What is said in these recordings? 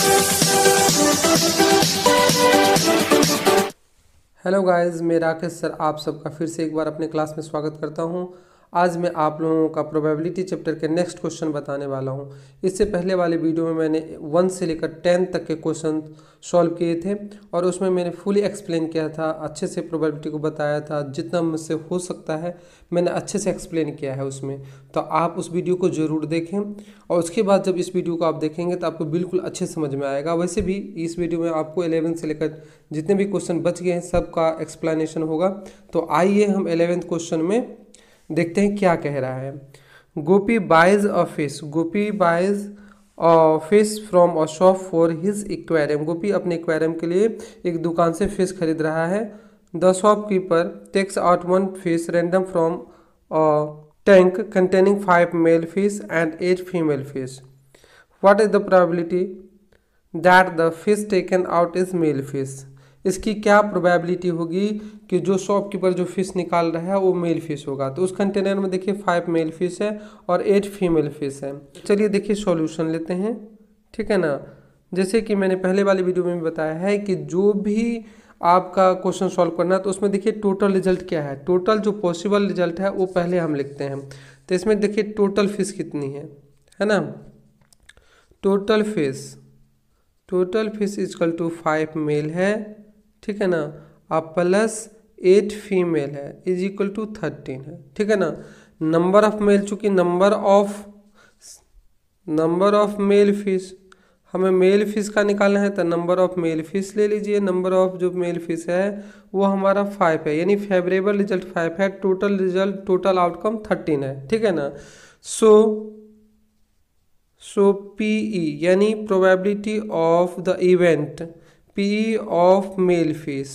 Hello guys, मैं Rakesh sir आप सबका फिर से एक बार अपने क्लास में स्वागत करता हूं। आज मैं आप लोगों का प्रोबेबिलिटी चैप्टर के नेक्स्ट क्वेश्चन बताने वाला हूं। इससे पहले वाले वीडियो में मैंने 1 से लेकर 10 तक के क्वेश्चन सॉल्व किए थे और उसमें मैंने फुली एक्सप्लेन किया था, अच्छे से प्रोबेबिलिटी को बताया था, जितना मुझसे हो सकता है मैंने अच्छे से एक्सप्लेन किया है उसमें। तो आप उस वीडियो को ज़रूर देखें और उसके बाद जब इस वीडियो को आप देखेंगे तो आपको बिल्कुल अच्छे समझ में आएगा। वैसे भी इस वीडियो में आपको 11 से लेकर जितने भी क्वेश्चन बच गए हैं सबका एक्सप्लेनेशन होगा। तो आइए हम 11th क्वेश्चन में देखते हैं क्या कह रहा है। Gopi buys a fish. Gopi buys a fish from a shop for his aquarium. Gopi अपने एक्वेरियम के लिए एक दुकान से फिश खरीद रहा है। The shopkeeper takes out 1 fish random from a tank containing 5 male fish and 8 female fish. What is the probability that the fish taken out is male fish. इसकी क्या प्रोबेबिलिटी होगी कि जो शॉपकीपर जो फिश निकाल रहा है वो मेल फिश होगा। तो उस कंटेनर में देखिए 5 मेल फिश है और 8 फीमेल फिश है। चलिए देखिए सॉल्यूशन लेते हैं, ठीक है ना। जैसे कि मैंने पहले वाले वीडियो में भी बताया है कि जो भी आपका क्वेश्चन सॉल्व करना है तो उसमें देखिए टोटल रिजल्ट क्या है, टोटल जो पॉसिबल रिजल्ट है वो पहले हम लिखते हैं। तो इसमें देखिए टोटल फिश कितनी है ना। Total fish is equal to 5 male है, ठीक है ना, अब प्लस 8 फीमेल है इज इक्वल टू 13 है, ठीक है ना। नंबर ऑफ मेल, चूंकि नंबर ऑफ मेल फिश हमें मेल फिश का निकालना है तो नंबर ऑफ मेल फिश ले लीजिए। नंबर ऑफ जो मेल फिश है वो हमारा 5 है, यानी फेवरेबल रिजल्ट 5 है, टोटल आउटकम 13 है, ठीक है ना। सो PE यानी probability of the event, PE of male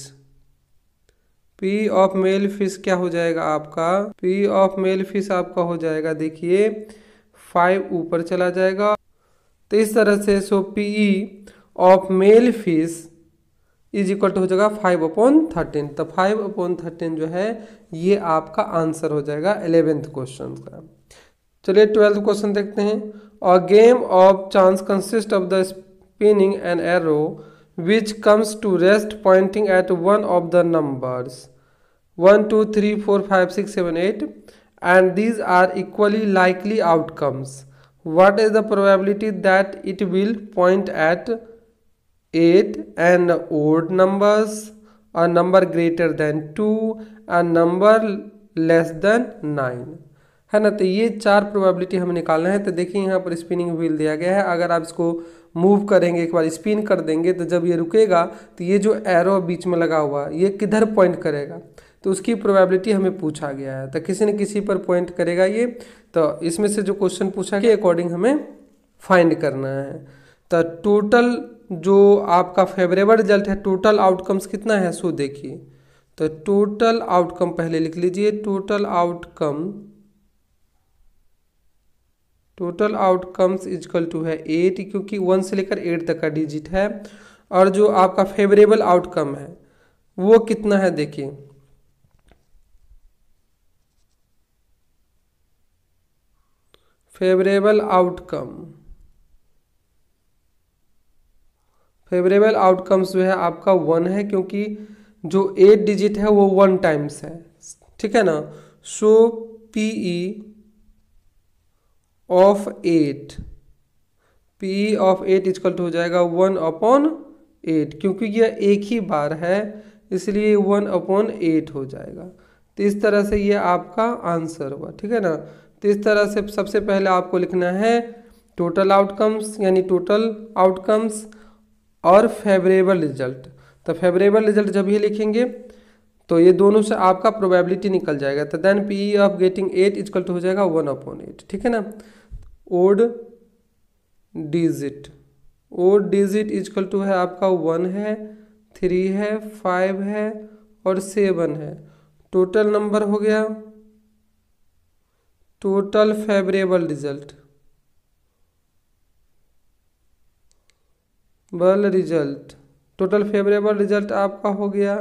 fish क्या हो जाएगा आपका, PE ऑफ मेल फिश आपका हो जाएगा, देखिए 5 ऊपर चला जाएगा। तो इस तरह से so PE of male fish is equal to हो जाएगा 5/13। तो 5/13 जो है ये आपका आंसर हो जाएगा 11th क्वेश्चन का। चलिए 12th क्वेश्चन देखते हैं। A game of chance consist of the spinning an arrow which comes to rest pointing at one of the numbers 1 2 3 4 5 6 7 8 and these are equally likely outcomes. What is the probability that it will point at 8 and odd numbers, a number greater than 2, a number less than 9, है ना। तो ये 4 probability हमें निकालना है। तो देखिए यहाँ पर स्पिनिंग व्हील दिया गया है, अगर आप इसको मूव करेंगे, एक बार स्पिन कर देंगे तो जब ये रुकेगा तो ये जो एरो बीच में लगा हुआ ये किधर पॉइंट करेगा, तो उसकी प्रोबेबिलिटी हमें पूछा गया है। तो किसी न किसी पर पॉइंट करेगा ये, तो इसमें से जो क्वेश्चन पूछा गया अकॉर्डिंग हमें फाइंड करना है। तो टोटल जो आपका फेवरेबल रिजल्ट है, टोटल आउटकम्स कितना है सो देखिए। तो टोटल आउटकम पहले लिख लीजिए, टोटल आउटकम्स इजकल टू है 8, क्योंकि 1 से लेकर 8 तक का डिजिट है। और जो आपका फेवरेबल आउटकम है वो कितना है, देखिए फेवरेबल आउटकम्स जो है आपका 1 है, क्योंकि जो 8 डिजिट है वो 1 टाइम्स है, ठीक है ना। So PE of 8 is equal to हो जाएगा 1/8, क्योंकि यह एक ही बार है इसलिए 1/8 हो जाएगा। तो इस तरह से ये आपका आंसर हुआ, ठीक है ना। तो इस तरह से सबसे पहले आपको लिखना है टोटल आउटकम्स यानी टोटल आउटकम्स और फेवरेबल रिजल्ट। तो फेवरेबल रिजल्ट जब ये लिखेंगे तो ये दोनों से आपका प्रोबेबिलिटी निकल जाएगा। तो then PE of getting 8 is equal to हो जाएगा 1/8, ठीक है ना। ओड डिजिट इजकल टू है आपका 1 है, 3 है, 5 है और 7 है। टोटल नंबर हो गया total favourable result total favourable result आपका हो गया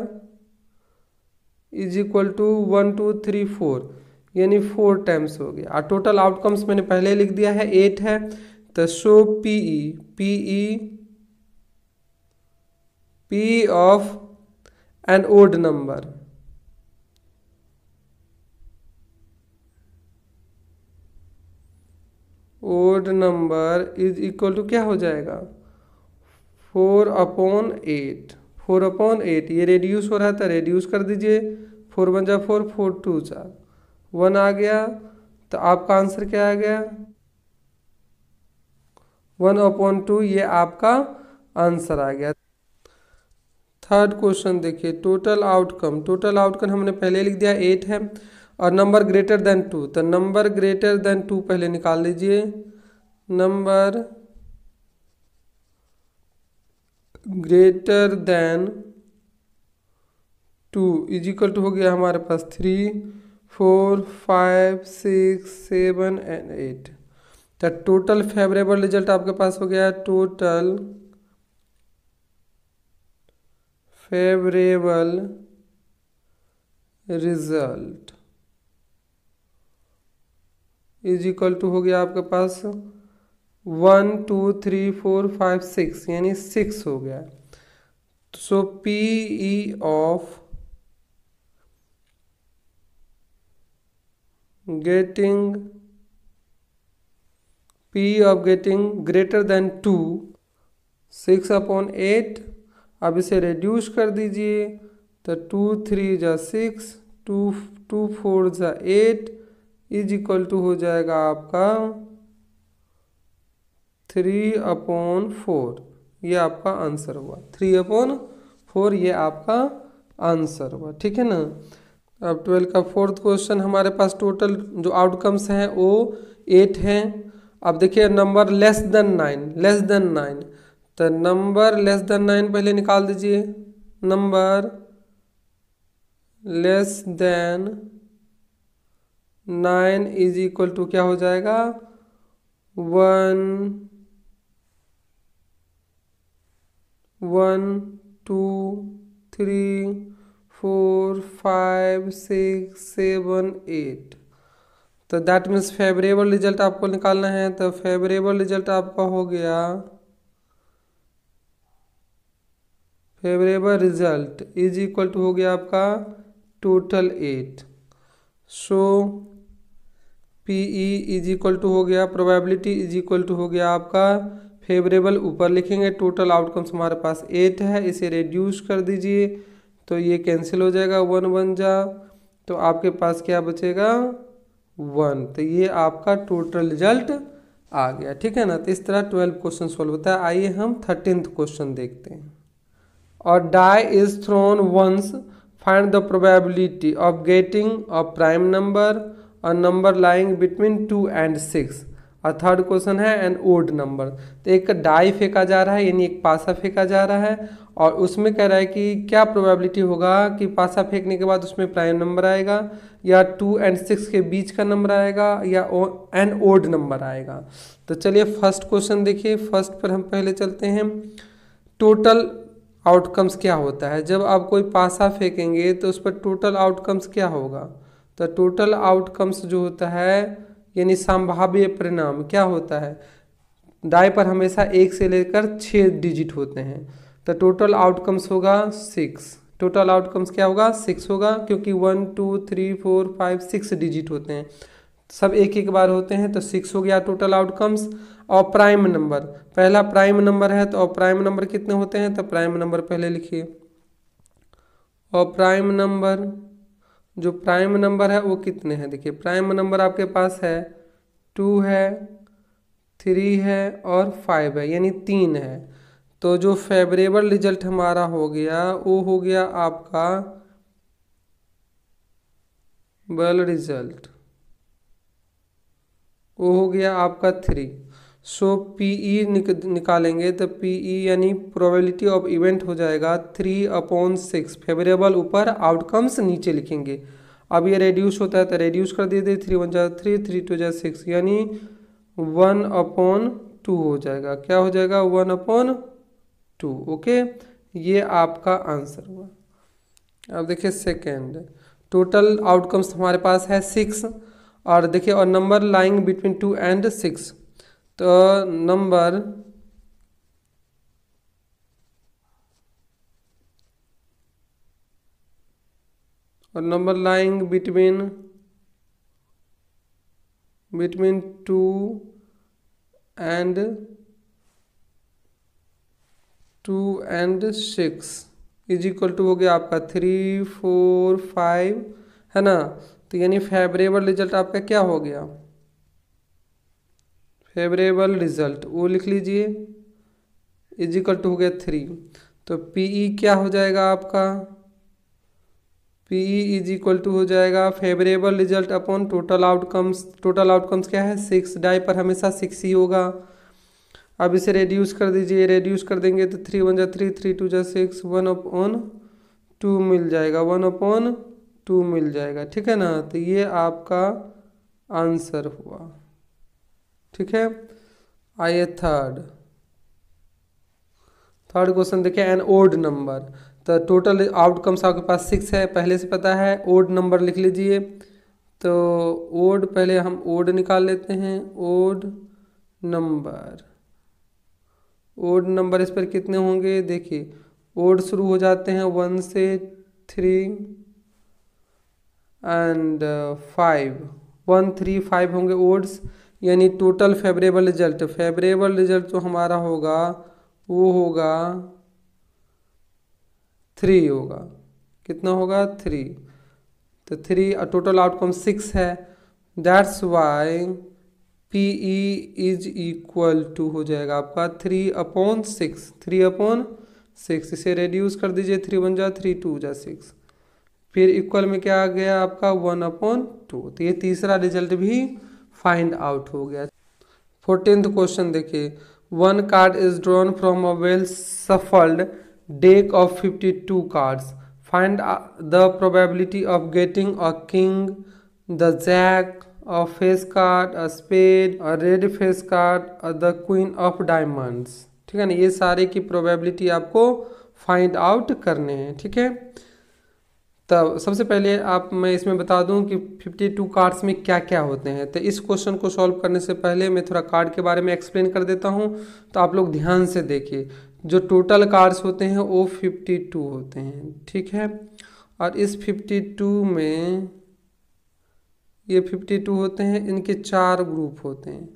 इज इक्वल टू 1 2 3 4, यानी 4 टाइम्स हो गया। और टोटल आउटकम्स मैंने पहले लिख दिया है 8 है। तो so PE P of an odd number, odd number is equal to क्या हो जाएगा 4/8। 4/8 ये रेड्यूस हो रहा था, रेड्यूस कर दीजिए। 4 1 जा 4, 4 2 जा 1 आ गया। तो आपका आंसर क्या आ गया 1/2, ये आपका आंसर आ गया। थर्ड क्वेश्चन देखिए, टोटल आउटकम। टोटल आउटकम हमने पहले लिख दिया 8 है, और नंबर ग्रेटर देन 2, तो नंबर ग्रेटर देन 2 पहले निकाल लीजिए। Number greater than 2 is equal to हो गया हमारे पास 3 4 5 6 7 एंड 8। तो टोटल फेवरेबल रिजल्ट आपके पास हो गया total favourable result is equal to हो गया आपके पास 1 2 3 4 5 6, यानी 6 हो गया। So PE of getting greater than 2 6/8। अब इसे रिड्यूस कर दीजिए, तो 2 3 जा 6, 2 4 जा 8 इज इक्वल टू हो जाएगा आपका 3/4। ये आपका आंसर हुआ 3/4, ये आपका आंसर हुआ। ठीक है ना। अब 12 का फोर्थ क्वेश्चन, हमारे पास टोटल जो आउटकम्स हैं वो 8 हैं। अब देखिए नंबर लेस देन 9, तो नंबर लेस देन 9 पहले निकाल दीजिए। Number less than 9 is equal to क्या हो जाएगा 1 1 2 3 4 5 6 7 8। तो दैट मीन्स फेवरेबल रिजल्ट आपको निकालना है। तो फेवरेबल रिजल्ट आपका हो गया, favourable result is equal to हो गया आपका total 8। So PE is equal to हो गया, प्रोबेबिलिटी इज इक्वल टू हो गया आपका फेवरेबल, ऊपर लिखेंगे। टोटल आउटकम्स हमारे पास 8 है, इसे रिड्यूस कर दीजिए तो ये कैंसिल हो जाएगा, 1 1 जा, तो आपके पास क्या बचेगा 1। तो ये आपका टोटल रिजल्ट आ गया। ठीक है ना। तो इस तरह 12 क्वेश्चन सॉल्व होता है। आइए हम 13th क्वेश्चन देखते हैं। और die is thrown once, find the probability of getting a prime number, a number lying between 2 and 6। और थर्ड क्वेश्चन है एन ओड नंबर। तो एक डाई फेंका जा रहा है, यानी एक पासा फेंका जा रहा है, और उसमें कह रहा है कि क्या प्रोबेबिलिटी होगा कि पासा फेंकने के बाद उसमें प्राइम नंबर आएगा, या 2 and 6 के बीच का नंबर आएगा, या एन ओड नंबर आएगा। तो चलिए फर्स्ट क्वेश्चन देखिए। फर्स्ट पर हम पहले चलते हैं। टोटल आउटकम्स क्या होता है, जब आप कोई पासा फेंकेंगे तो उस पर टोटल आउटकम्स क्या होगा। तो टोटल आउटकम्स जो होता है यानी संभाव्य परिणाम क्या होता है, डाई पर हमेशा 1 से लेकर 6 डिजिट होते हैं। तो टोटल आउटकम्स होगा 6। टोटल आउटकम्स क्या होगा 6 होगा, क्योंकि 1 2 3 4 5 6 डिजिट होते हैं, सब एक एक बार होते हैं, तो 6 हो गया टोटल आउटकम्स। और प्राइम नंबर, पहला प्राइम नंबर है, तो प्राइम नंबर कितने होते हैं, तो प्राइम नंबर पहले लिखिए। और प्राइम नंबर, जो प्राइम नंबर है वो कितने हैं, देखिए प्राइम नंबर आपके पास है 2 है, 3 है और 5 है, यानी 3 है। तो जो फेवरेबल रिजल्ट हमारा हो गया वो हो गया आपका बल रिजल्ट, वो हो गया आपका 3। सो PE निकालेंगे तो PE यानी प्रोबेबिलिटी ऑफ इवेंट हो जाएगा 3/6। फेवरेबल ऊपर, आउटकम्स नीचे लिखेंगे। अब ये रेड्यूस होता है तो रेड्यूस कर दीजिए, 3 1 जा 3, 3 2 जा 6, यानी 1/2 हो जाएगा। क्या हो जाएगा 1/2। ओके, ये आपका आंसर हुआ। अब देखिए सेकेंड, टोटल आउटकम्स हमारे पास है 6, और देखिए और नंबर लाइंग बिटवीन 2 and 6। तो नंबर और number lying between 2 and 6 is equal to हो गया आपका 3, 4, 5, है ना। तो यानी फेवरेबल रिजल्ट आपका क्या हो गया, फेवरेबल रिजल्ट वो लिख लीजिए, इज इक्वल टू हो गया 3। तो पीई क्या हो जाएगा आपका, पीई इज इक्वल टू हो जाएगा favourable result upon total outcomes. Total outcomes क्या है 6, डाई पर हमेशा 6 ही होगा। अब इसे रेड्यूस कर दीजिए, रेड्यूस कर देंगे तो 3 1 जा 3, 3 2 जा 6, 1/2 मिल जाएगा, 1/2 मिल जाएगा, ठीक है ना। तो ये आपका आंसर हुआ, ठीक है। आइए थर्ड क्वेश्चन देखिए, एन ओड नंबर। तो टोटल आउटकम्स आपके पास 6 है, पहले से पता है। ओड नंबर लिख लीजिए। तो ओड पहले हम ओड निकाल लेते हैं, ओड नंबर इस पर कितने होंगे देखिए, ओड शुरू हो जाते हैं 1 से 3 एंड 5, 1 3 5 होंगे ओड्स। यानी टोटल फेवरेबल रिजल्ट जो हमारा होगा वो होगा 3 होगा। कितना होगा 3। तो 3 और टोटल आउटकम 6 है, that's why PE is equal to हो जाएगा आपका 3/6, 3/6। इसे रेड्यूस कर दीजिए, 3 1 जा 3, 2 जा 6, फिर इक्वल में क्या आ गया आपका 1/2। तो ये तीसरा रिजल्ट भी फाइंड आउट हो गया। 14th क्वेश्चन देखिए, 1 card is drawn from a well shuffled deck of 52 cards. Find the probability of getting a king, the jack, a face card, a spade, a red face card, the queen of diamonds। ठीक है ना, ये सारे की probability आपको find out करने हैं, ठीक है। तब सबसे पहले मैं इसमें बता दूं कि 52 कार्ड्स में क्या क्या होते हैं। तो इस क्वेश्चन को सॉल्व करने से पहले मैं थोड़ा कार्ड के बारे में एक्सप्लेन कर देता हूं, तो आप लोग ध्यान से देखिए। जो टोटल कार्ड्स होते हैं वो 52 होते हैं, ठीक है। और इस 52 में ये 52 होते हैं, इनके 4 ग्रुप होते हैं,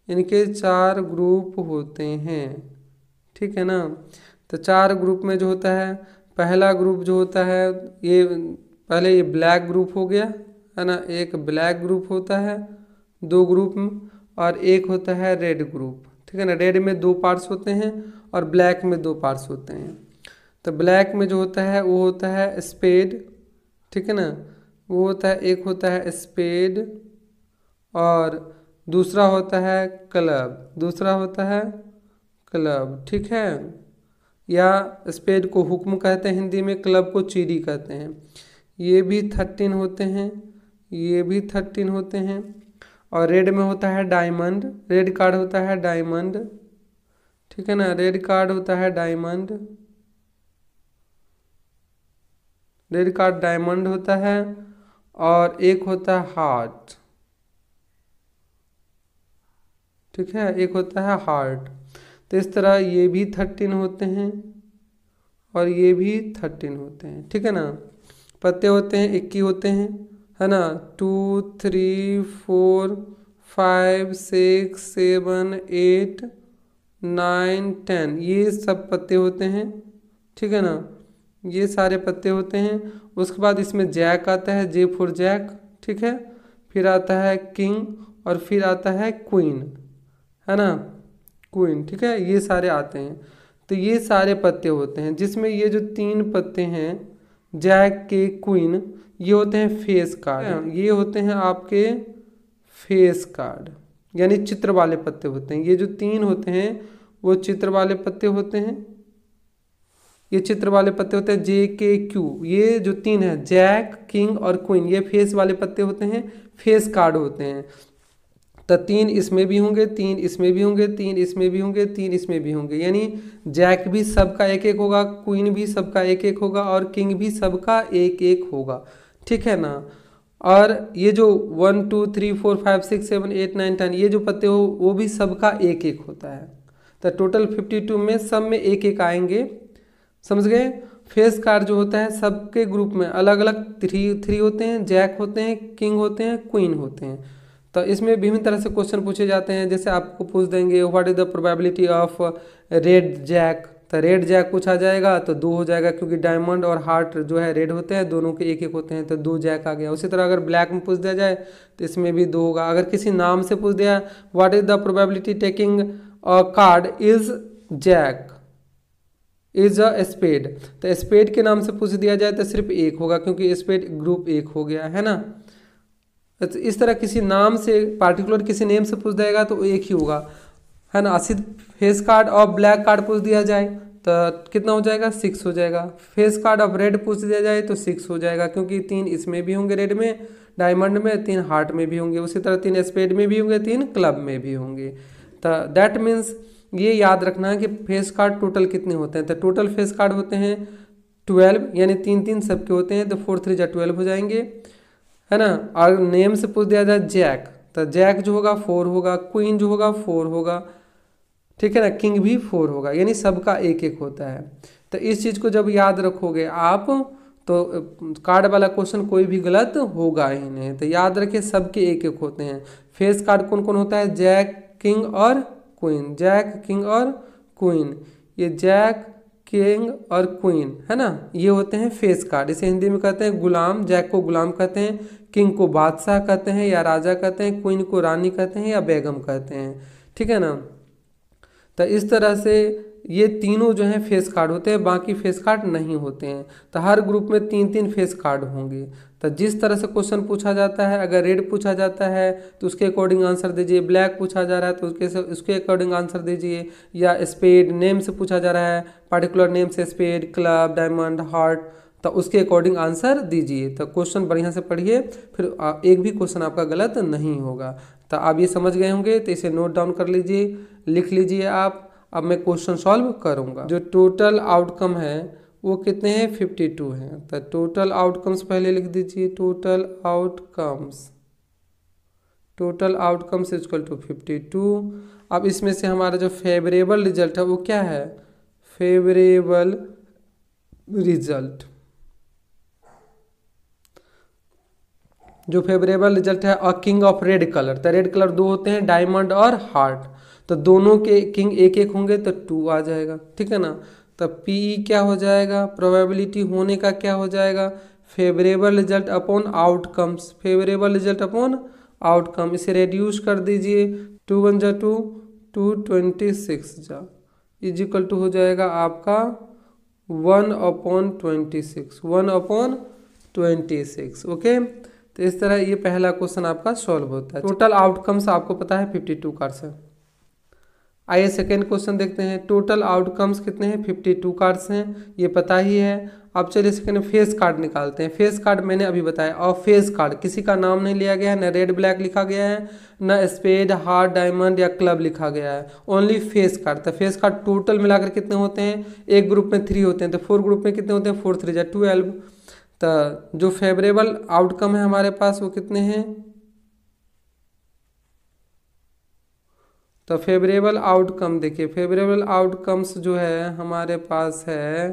ठीक है ना। तो 4 ग्रुप में जो होता है, पहला ग्रुप जो होता है ये ब्लैक ग्रुप हो गया, है ना। एक ब्लैक ग्रुप होता है 2 ग्रुप में, और एक होता है रेड ग्रुप, ठीक है ना। रेड में 2 पार्ट्स होते हैं और ब्लैक में 2 पार्ट्स होते हैं। तो ब्लैक में जो होता है वो होता है स्पेड, ठीक है ना। वो होता है, एक होता है स्पेड और दूसरा होता है क्लब, ठीक है। या स्पेड को हुक्म कहते हैं हिंदी में, क्लब को चीड़ी कहते हैं। ये भी 13 होते हैं, और रेड में होता है डायमंड, रेड कार्ड होता है डायमंड, ठीक है ना। रेड कार्ड डायमंड होता है, और एक होता है हार्ट, ठीक है, एक होता है हार्ट। तो इस तरह ये भी 13 होते हैं और ये भी 13 होते हैं, ठीक है ना। पत्ते होते हैं 21 होते हैं, है ना। 2 3 4 5 6 7 8 9 10 ये सब पत्ते होते हैं, ठीक है ना। ये सारे पत्ते होते हैं। उसके बाद इसमें जैक आता है, J फॉर जैक, ठीक है। फिर आता है किंग, और फिर आता है क्वीन, है ना, क्वीन, ठीक है। ये सारे आते हैं। तो ये सारे पत्ते होते हैं, जिसमें ये जो 3 पत्ते हैं जैक के क्वीन, ये होते हैं फेस कार्ड, ये होते हैं आपके फेस कार्ड, यानी चित्र वाले पत्ते होते हैं। ये जो 3 होते हैं वो चित्र वाले पत्ते होते हैं, ये चित्र वाले पत्ते होते हैं JKQ। ये जो 3 है जैक, किंग और क्वीन, ये फेस वाले पत्ते होते हैं, फेस कार्ड होते हैं। तो 3 इसमें भी होंगे, 3 इसमें भी होंगे, 3 इसमें भी होंगे, 3 इसमें भी होंगे। यानी जैक भी सबका एक एक होगा, क्वीन भी सबका एक एक होगा, और किंग भी सबका एक एक होगा, ठीक है ना। और ये जो 1 2 3 4 5 6 7 8 9 10 ये जो पत्ते हो वो भी सबका एक एक होता है। तो टोटल 52 में सब में एक एक आएंगे, समझ गए। फेस कार्ड जो होता है सबके ग्रुप में अलग अलग थ्री होते हैं, जैक होते हैं, किंग होते हैं, क्वीन होते हैं। तो इसमें विभिन्न तरह से क्वेश्चन पूछे जाते हैं। जैसे आपको पूछ देंगे what is the probability of red jack, तो रेड जैक पूछा जाएगा तो 2 हो जाएगा, क्योंकि डायमंड और हार्ट जो है रेड होते हैं, दोनों के एक एक होते हैं, तो 2 जैक आ गया। उसी तरह अगर ब्लैक में पूछ दिया जाए तो इसमें भी 2 होगा। अगर किसी नाम से पूछ दिया what is the probability taking a card is jack is a spade, तो स्पेड के नाम से पूछ दिया जाए तो सिर्फ 1 होगा, क्योंकि स्पेड ग्रुप 1 हो गया है ना। तो इस तरह किसी नाम से पार्टिकुलर किसी नेम से पूछ देगा तो 1 ही होगा, है ना। सिर्फ फेस कार्ड और ब्लैक कार्ड पूछ दिया जाए तो कितना हो जाएगा, 6 हो जाएगा। फेस कार्ड ऑफ रेड पूछ दिया जाए तो 6 हो जाएगा, क्योंकि 3 इसमें भी होंगे रेड में, डायमंड में, 3 हार्ट में भी होंगे, उसी तरह 3 स्पेड में भी होंगे, 3 क्लब में भी होंगे। तो दैट मीन्स ये याद रखना है कि फेस कार्ड टोटल कितने होते हैं। तो टोटल फेस कार्ड होते हैं 12, यानी 3 सबके होते हैं, तो 4 3 जा 12 हो जाएंगे, है ना। और नेम से पूछ दिया जाए जैक, तो जैक जो होगा 4 होगा, क्वीन जो होगा 4 होगा, ठीक है ना, किंग भी 4 होगा, यानी सबका 1 1 होता है। तो इस चीज़ को जब याद रखोगे आप तो कार्ड वाला क्वेश्चन कोई भी गलत होगा ही नहीं। तो याद रखिए सबके 1 1 होते हैं। फेस कार्ड कौन कौन होता है, जैक, किंग और क्वीन, जैक, किंग और क्वीन, ये जैक, किंग और क्वीन, है ना, ये होते हैं फेस कार्ड। इसे हिंदी में कहते हैं गुलाम। जैक को गुलाम कहते हैं, किंग को बादशाह कहते हैं या राजा कहते हैं, क्वीन को रानी कहते हैं या बेगम कहते हैं, ठीक है ना। तो इस तरह से ये तीनों जो हैं फेस कार्ड होते हैं, बाकी फेस कार्ड नहीं होते हैं। तो हर ग्रुप में 3 फेस कार्ड होंगे। तो जिस तरह से क्वेश्चन पूछा जाता है, अगर रेड पूछा जाता है तो उसके अकॉर्डिंग आंसर दीजिए, ब्लैक पूछा जा रहा है तो उसके अकॉर्डिंग आंसर दीजिए, या स्पेड नेम से पूछा जा रहा है, पार्टिकुलर नेम से स्पेड, क्लब, डायमंड, हार्ट, तो उसके अकॉर्डिंग आंसर दीजिए। तो क्वेश्चन बढ़िया से पढ़िए, फिर एक भी क्वेश्चन आपका गलत नहीं होगा। तो आप ये समझ गए होंगे, तो इसे नोट डाउन कर लीजिए, लिख लीजिए आप। अब मैं क्वेश्चन सॉल्व करूंगा। जो टोटल आउटकम है वो कितने हैं, 52 हैं। तो टोटल आउटकम्स पहले लिख दीजिए, टोटल आउटकम्स इक्वल टू 52। अब इसमें से हमारा जो फेवरेबल रिजल्ट है वो क्या है, फेवरेबल रिजल्ट, जो फेवरेबल रिजल्ट है, और किंग ऑफ रेड कलर, तो रेड कलर 2 होते हैं, डायमंड और हार्ट, तो दोनों के किंग 1 1 होंगे, तो 2 आ जाएगा, ठीक है ना। तो पी क्या हो जाएगा, प्रोबेबिलिटी होने का क्या हो जाएगा, favourable result upon outcomes, favourable result upon outcome. इसे रेड्यूस कर दीजिए, 2 1 जा 2, 226 जा इज इक्वल टू हो जाएगा आपका 1/26, 1/26, ओके। तो इस तरह ये पहला क्वेश्चन आपका सॉल्व होता है। टोटल आउटकम्स आपको पता है 52 कार्ड्स है। आइए सेकेंड क्वेश्चन देखते हैं। टोटल आउटकम्स कितने हैं, 52 कार्ड्स हैं, ये पता ही है। अब चलिए सेकेंड फेस कार्ड निकालते हैं। फेस कार्ड मैंने अभी बताया, और फेस कार्ड किसी का नाम नहीं लिया गया है, न रेड ब्लैक लिखा गया है, न स्पेड, हार्ट, डायमंड या क्लब लिखा गया है, ओनली फेस कार्ड। तो फेस कार्ड टोटल मिलाकर कितने होते हैं, एक ग्रुप में 3 होते हैं, तो 4 ग्रुप में कितने होते हैं, 4 3 जा 12। तो जो फेवरेबल आउटकम है हमारे पास वो कितने हैं, तो फेवरेबल आउटकम देखिए, फेवरेबल आउटकम्स जो है हमारे पास है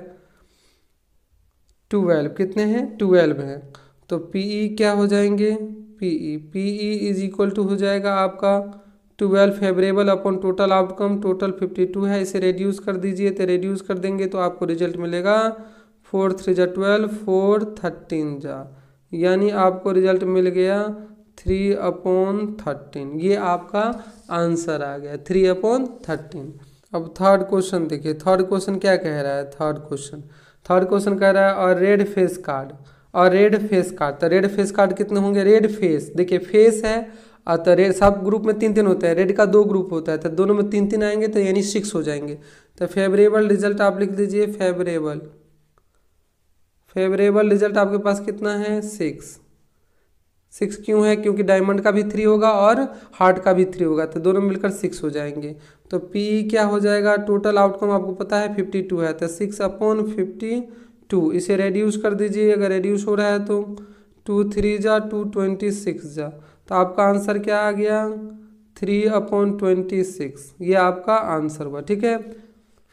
12, कितने हैं, 12 हैं। तो पीई क्या हो जाएंगे, पीई इज इक्वल टू हो जाएगा आपका 12 favourable upon total outcome, total 52 है, इसे रेड्यूस कर दीजिए। तो रेड्यूस कर देंगे तो आपको रिजल्ट मिलेगा 4 3 जा 12, 4 13 जा, यानी आपको रिजल्ट मिल गया 3/13। ये आपका आंसर आ गया 3/13। अब थर्ड क्वेश्चन देखिए, थर्ड क्वेश्चन क्या कह रहा है, थर्ड क्वेश्चन कह रहा है और रेड फेस कार्ड, और रेड फेस कार्ड, तो रेड फेस कार्ड कितने होंगे, रेड फेस देखिए फेस है, और तो रेड सब ग्रुप में 3 3 होते हैं, रेड का 2 ग्रुप होता है, तो दोनों में 3 3 आएंगे, तो यानी 6 हो जाएंगे। तो फेवरेबल रिजल्ट आप लिख दीजिए, फेवरेबल रिजल्ट आपके पास कितना है, 6 क्यों है, क्योंकि डायमंड का भी 3 होगा और हार्ट का भी 3 होगा, तो दोनों मिलकर 6 हो जाएंगे। तो पी क्या हो जाएगा, टोटल आउटकम आपको पता है 52 है, तो 6/52, इसे रेड्यूस कर दीजिए, अगर रेड्यूस हो रहा है तो 2 3 जा 226 जा, तो आपका आंसर क्या आ गया 3/26, ये आपका आंसर हुआ, ठीक है।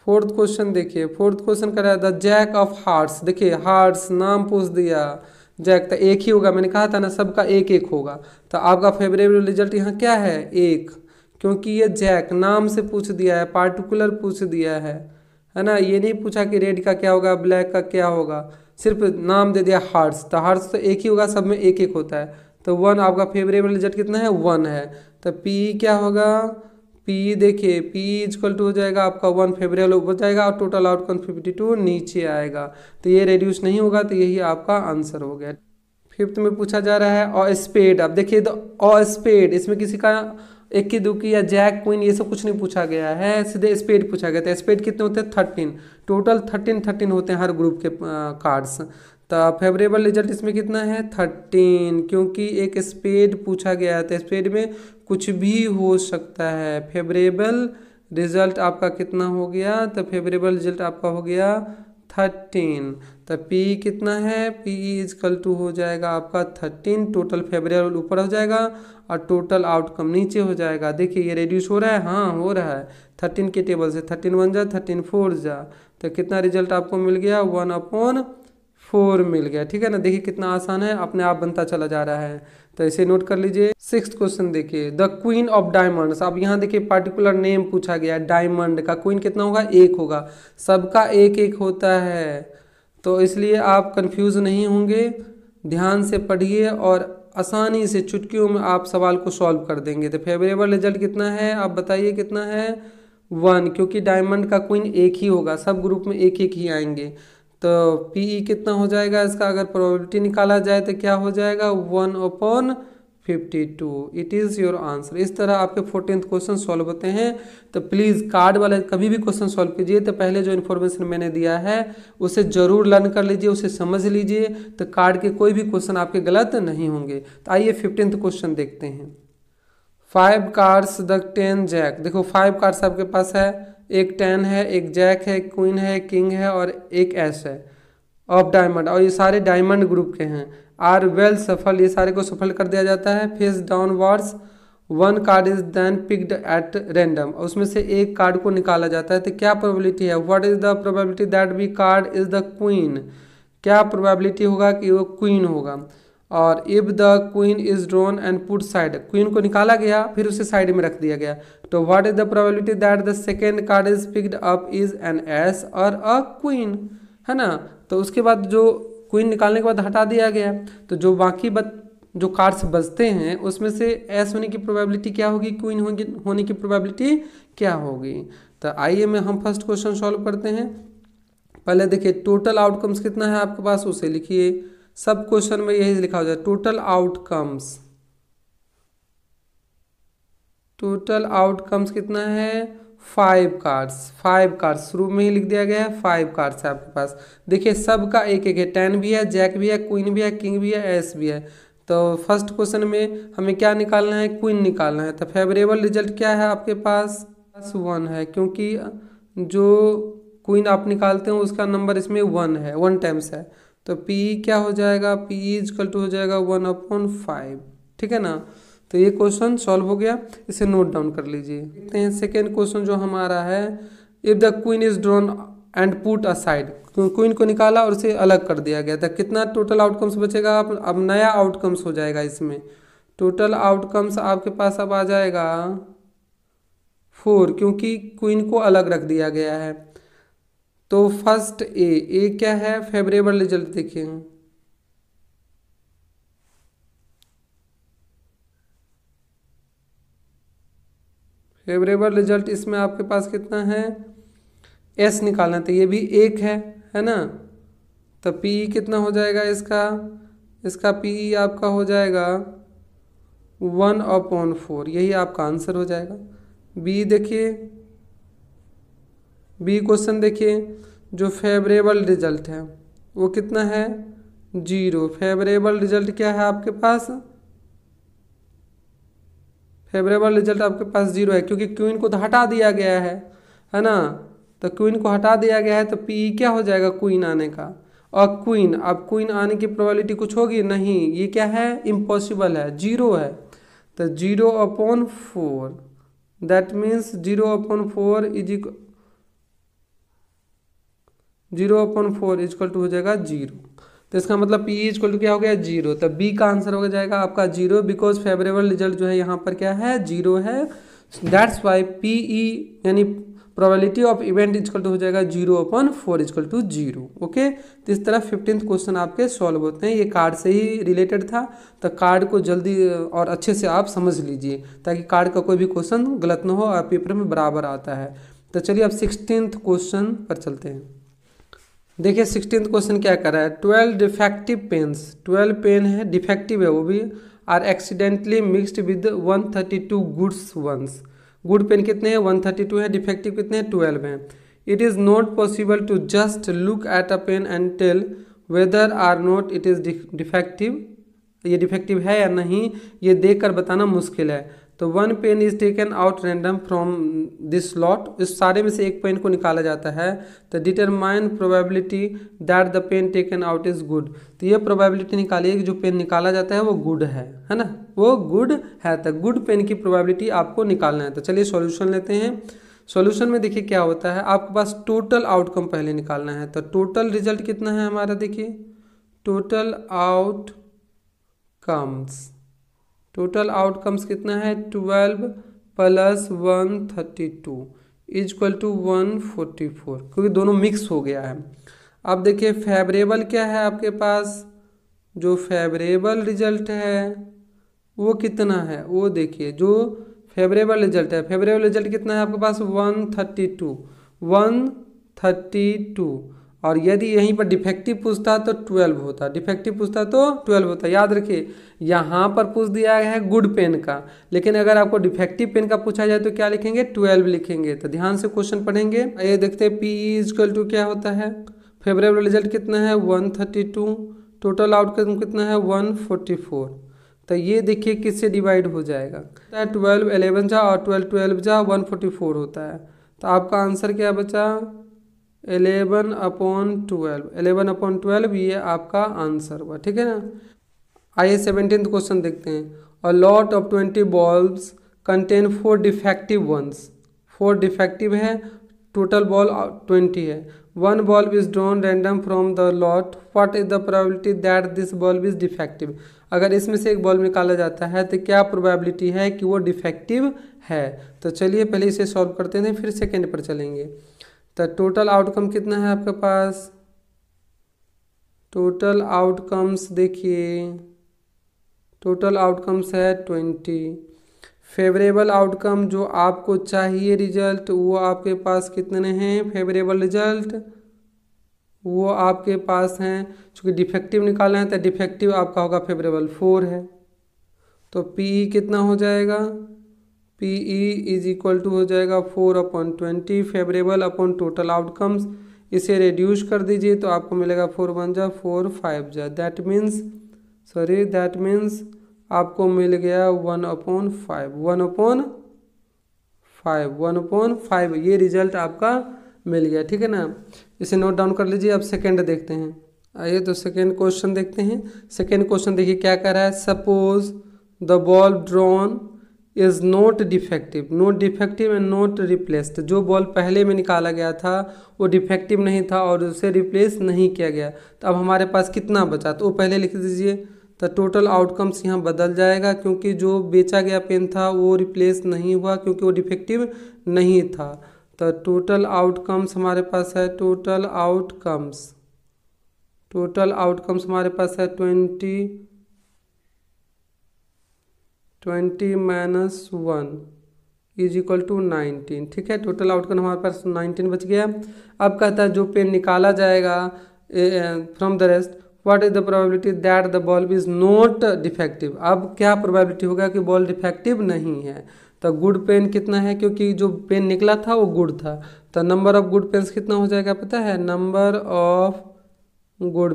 फोर्थ क्वेश्चन देखिए, फोर्थ क्वेश्चन कर रहा है द जैक ऑफ हार्ट्स। देखिए हार्ट्स नाम पूछ दिया, जैक तो एक ही होगा, मैंने कहा था ना सबका एक एक होगा। तो आपका फेवरेबल रिजल्ट यहाँ क्या है, एक, क्योंकि ये जैक नाम से पूछ दिया है, पार्टिकुलर पूछ दिया है ना। ये नहीं पूछा कि रेड का क्या होगा, ब्लैक का क्या होगा, सिर्फ नाम दे दिया हार्ट्स। तो हार्ट्स तो एक ही होगा, सब में एक एक होता है। तो 1 आपका फेवरेबल रिजल्ट कितना है, 1 है। तो पी क्या होगा, पी देखिए पी इक्वल टू हो जाएगा आपका 1 फेवरेबल हो जाएगा और टोटल आउटकम 52 नीचे आएगा। तो ये रेड्यूस नहीं होगा, तो यही आपका आंसर हो गया। फिफ्थ में पूछा जा रहा है और स्पेड। अब देखिए तो और स्पेड, इसमें किसी का इक्की दुक्की या जैक क्वीन ये सब कुछ नहीं पूछा गया है, सीधे स्पेड पूछा गया था। स्पेड कितने होते हैं, 13, टोटल 13 होते हैं हर ग्रुप के कार्ड्स। तो फेवरेबल रिजल्ट इसमें कितना है, 13, क्योंकि एक स्पेड पूछा गया है। तो स्पेड में कुछ भी हो सकता है। फेवरेबल रिजल्ट आपका कितना हो गया, तो फेवरेबल रिजल्ट आपका हो गया 13। तो P कितना है, P इजकल टू हो जाएगा आपका 13, टोटल फेवरेबल ऊपर हो जाएगा और टोटल आउटकम नीचे हो जाएगा। देखिए ये रेड्यूस हो रहा है, हाँ हो रहा है 13 के टेबल से, 13 1 जा 13 4 जा, तो कितना रिजल्ट आपको मिल गया, 1/4 मिल गया। ठीक है ना, देखिए कितना आसान है, अपने आप बनता चला जा रहा है। तो इसे नोट कर लीजिए। सिक्स्थ क्वेश्चन देखिए द क्वीन ऑफ डायमंड्स। अब यहाँ देखिए पार्टिकुलर नेम पूछा गया है, डायमंड का क्वीन कितना होगा, एक होगा, सबका एक एक होता है। तो इसलिए आप कंफ्यूज नहीं होंगे, ध्यान से पढ़िए और आसानी से चुटकियों में आप सवाल को सॉल्व कर देंगे। तो फेवरेबल रिजल्ट कितना है, आप बताइए कितना है, 1, क्योंकि डायमंड का क्वीन एक ही होगा, सब ग्रुप में एक एक ही आएंगे। तो पीई कितना हो जाएगा इसका, अगर प्रोबेबिलिटी निकाला जाए तो क्या हो जाएगा, 1/52। It is your answer. इस तरह आपके 14th क्वेश्चन सॉल्व होते हैं। तो प्लीज़ कार्ड वाले कभी भी क्वेश्चन सॉल्व कीजिए तो पहले जो इन्फॉर्मेशन मैंने दिया है उसे ज़रूर लर्न कर लीजिए, उसे समझ लीजिए, तो कार्ड के कोई भी क्वेश्चन आपके गलत नहीं होंगे। तो आइए 15th क्वेश्चन देखते हैं। 5 कार्ड्स द 10 जैक। देखो 5 कार्ड्स आपके पास है, एक 10 है, एक जैक है, एक क्वीन है, किंग है और एक एस है ऑफ डायमंड, और ये सारे डायमंड ग्रुप के हैं। आर वेल सफल, ये सारे को सफल कर दिया जाता है। Face downwards, 1 card is then picked at random, उसमें से एक कार्ड को निकाला जाता है। तो क्या प्रोबेबिलिटी है, what is the probability that be card is the queen, क्या प्रोबेबिलिटी होगा कि वो क्वीन होगा। और if the queen is drawn and put side, queen को निकाला गया फिर उसे साइड में रख दिया गया, तो what is the probability that the second card is picked up is an ace और अ क्वीन, है ना। तो उसके बाद जो क्वीन निकालने के बाद हटा दिया गया, तो जो बाकी जो कार्ड्स बचते हैं उसमें से एस होने की प्रोबेबिलिटी क्या होगी, क्वीन होने की प्रोबेबिलिटी क्या होगी। तो आइए में हम फर्स्ट क्वेश्चन सॉल्व करते हैं। पहले देखिए टोटल आउटकम्स कितना है आपके पास, उसे लिखिए। सब क्वेश्चन में यही लिखा हो जाए, टोटल आउटकम्स। टोटल आउटकम्स कितना है, 5 कार्ड्स शुरू में ही लिख दिया गया है, 5 कार्ड्स है आपके पास। देखिए सबका एक एक है, 10 भी है, जैक भी है, क्वीन भी है, किंग भी है, एस भी है। तो फर्स्ट क्वेश्चन में हमें क्या निकालना है, क्वीन निकालना है। तो फेवरेबल रिजल्ट क्या है आपके पास, 1 है, क्योंकि जो क्वीन आप निकालते हैं उसका नंबर इसमें 1 है, 1 टाइम्स है। तो पी क्या हो जाएगा, पी इक्वल टू हो जाएगा 1/5। ठीक है ना। तो ये क्वेश्चन सॉल्व हो गया, इसे नोट डाउन कर लीजिए। देखते हैं सेकेंड क्वेश्चन जो हमारा है, if the queen is drawn and put aside, queen को निकाला और उसे अलग कर दिया गया था, कितना टोटल आउटकम्स बचेगा। अब नया आउटकम्स हो जाएगा इसमें, टोटल आउटकम्स आपके पास अब आ जाएगा 4, क्योंकि क्वीन को अलग रख दिया गया है। तो फर्स्ट ए क्या है, फेवरेबल रिजल्ट देखिए, फेवरेबल रिजल्ट इसमें आपके पास कितना है, एस निकालना, तो ये भी एक है ना। तो पी कितना हो जाएगा इसका पी आपका हो जाएगा 1/4, यही आपका आंसर हो जाएगा। बी देखिए, बी क्वेश्चन देखिए, जो फेवरेबल रिजल्ट है वो कितना है, 0। फेवरेबल रिजल्ट क्या है आपके पास, फेवरेबल रिजल्ट आपके पास 0 है, क्योंकि क्वीन को तो हटा दिया गया है ना। तो क्वीन को हटा दिया गया है, तो पी क्या हो जाएगा, क्वीन आने का। और क्वीन, अब क्वीन आने की प्रोबेबिलिटी कुछ होगी नहीं, ये क्या है, इम्पॉसिबल है, 0 है। तो 0/4, that means 0/4 is 0/4 equal to हो जाएगा 0। तो इसका मतलब पी इक्वल टू क्या हो गया 0। तो बी का आंसर हो जाएगा आपका 0, बिकॉज फेवरेबल रिजल्ट जो है यहाँ पर क्या है 0 है। दैट्स वाई पी ई यानी probability of event equal to हो जाएगा 0/4 इक्वल टू 0। ओके, तो इस तरह 15th क्वेश्चन आपके सॉल्व होते हैं। ये कार्ड से ही रिलेटेड था, तो कार्ड को जल्दी और अच्छे से आप समझ लीजिए ताकि कार्ड का कोई भी क्वेश्चन गलत ना हो और पेपर में बराबर आता है। तो चलिए अब 16th क्वेश्चन पर चलते हैं। देखिए 16th क्वेश्चन क्या कर रहा है, 12 डिफेक्टिव पेन्स, 12 पेन है डिफेक्टिव है वो भी, are accidentally mixed with 132 goods ones. Good pen कितने हैं 132 है, डिफेक्टिव कितने हैं 12 हैं। It is not possible to just look at a pen and tell whether or not it is defective, ये डिफेक्टिव है या नहीं ये देख कर बताना मुश्किल है। तो one pen is taken out random from this lot, इस सारे में से एक पेन को निकाला जाता है। तो determine probability that the pen taken out is good. तो ये प्रोबेबिलिटी निकालिए कि जो पेन निकाला जाता है वो गुड है ना, वो गुड है। तो गुड पेन की प्रोबेबिलिटी आपको निकालना है। तो चलिए सॉल्यूशन लेते हैं। सॉल्यूशन में देखिए क्या होता है, आपके पास टोटल आउटकम पहले निकालना है। तो टोटल रिजल्ट कितना है हमारा, देखिए टोटल आउटकम्स, टोटल आउटकम्स कितना है 12 + 132 इक्वल टू 144, क्योंकि दोनों मिक्स हो गया है। अब देखिए फेवरेबल क्या है आपके पास, जो फेवरेबल रिजल्ट है वो कितना है, वो देखिए जो फेवरेबल रिजल्ट है, फेवरेबल रिजल्ट कितना है आपके पास 132। और यदि यहीं पर डिफेक्टिव पूछता तो 12 होता, डिफेक्टिव पूछता तो 12 होता। याद रखिए यहाँ पर पूछ दिया गया है गुड पेन का, लेकिन अगर आपको डिफेक्टिव पेन का पूछा जाए तो क्या लिखेंगे 12 लिखेंगे। तो ध्यान से क्वेश्चन पढ़ेंगे। ये देखते हैं पी इक्वल टू क्या होता है, फेवरेबल रिजल्ट कितना है 132, टोटल आउटकम कितना है 144। तो ये देखिए किससे डिवाइड हो जाएगा, 12 11 जा और 12 12 जा 144 होता है। तो आपका आंसर क्या बचा 11/12, 11/12 ये आपका आंसर हुआ, ठीक है ना। आइए 17th क्वेश्चन देखते हैं। A lot of 20 bulbs contain 4 defective ones, 4 defective है, टोटल बॉल 20 है। One bulb is drawn random from the lot, what is the probability that this bulb is defective. अगर इसमें से एक बॉल्ब निकाला जाता है तो क्या प्रोबेबिलिटी है कि वो डिफेक्टिव है। तो चलिए पहले इसे सॉल्व करते हैं फिर सेकेंड पर चलेंगे। तो टोटल आउटकम कितना है आपके पास, टोटल आउटकम्स देखिए टोटल आउटकम्स है 20। फेवरेबल आउटकम जो आपको चाहिए रिजल्ट वो आपके पास कितने हैं, फेवरेबल रिजल्ट वो आपके पास हैं, चूँकि डिफेक्टिव निकालना है तो डिफेक्टिव आपका होगा फेवरेबल 4 है। तो पी कितना हो जाएगा, पी इज इक्वल टू हो जाएगा 4/20 फेवरेबल अपॉन टोटल आउटकम्स। इसे रिड्यूस कर दीजिए तो आपको मिलेगा 4 1 जा 4 5 जा, दैट मीन्स आपको मिल गया 1/5 ये रिजल्ट आपका मिल गया, ठीक है ना। इसे नोट डाउन कर लीजिए। अब सेकेंड देखते हैं। आइए तो सेकेंड क्वेश्चन देखते हैं। सेकेंड क्वेश्चन देखिए क्या कह रहा है, suppose the bulb drawn is not defective and not replaced. जो बॉल पहले में निकाला गया था वो डिफेक्टिव नहीं था और उसे रिप्लेस नहीं किया गया। तो अब हमारे पास कितना बचा, तो वो पहले लिख दीजिए। तो टोटल आउटकम्स यहाँ बदल जाएगा क्योंकि जो बेचा गया पेन था वो रिप्लेस नहीं हुआ क्योंकि वो डिफेक्टिव नहीं था। तो टोटल आउटकम्स हमारे पास है, टोटल आउटकम्स हमारे पास है 20 - 1 इज इक्वल टू 19, ठीक है। टोटल आउटकम हमारे पास 19 बच गया। अब कहता है जो पेन निकाला जाएगा from the rest, what is the probability that the bulb is not defective. अब क्या प्रोबेबिलिटी होगा कि बॉल डिफेक्टिव नहीं है। तो गुड पेन कितना है, क्योंकि जो पेन निकला था वो गुड था। तो नंबर ऑफ गुड पेन्स कितना हो जाएगा पता है, number of good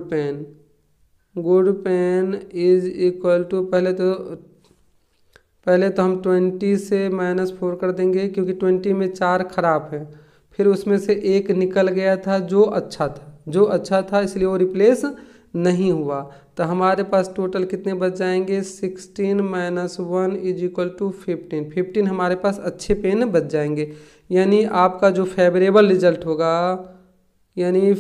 pen is equal to पहले तो हम 20 से -4 कर देंगे क्योंकि 20 में 4 खराब है, फिर उसमें से एक निकल गया था जो अच्छा था इसलिए वो रिप्लेस नहीं हुआ। तो हमारे पास टोटल कितने बच जाएंगे, 16 - 1 इज इक्वल टू 15 हमारे पास अच्छे पेन बच जाएंगे। यानी आपका जो फेवरेबल रिजल्ट होगा यानी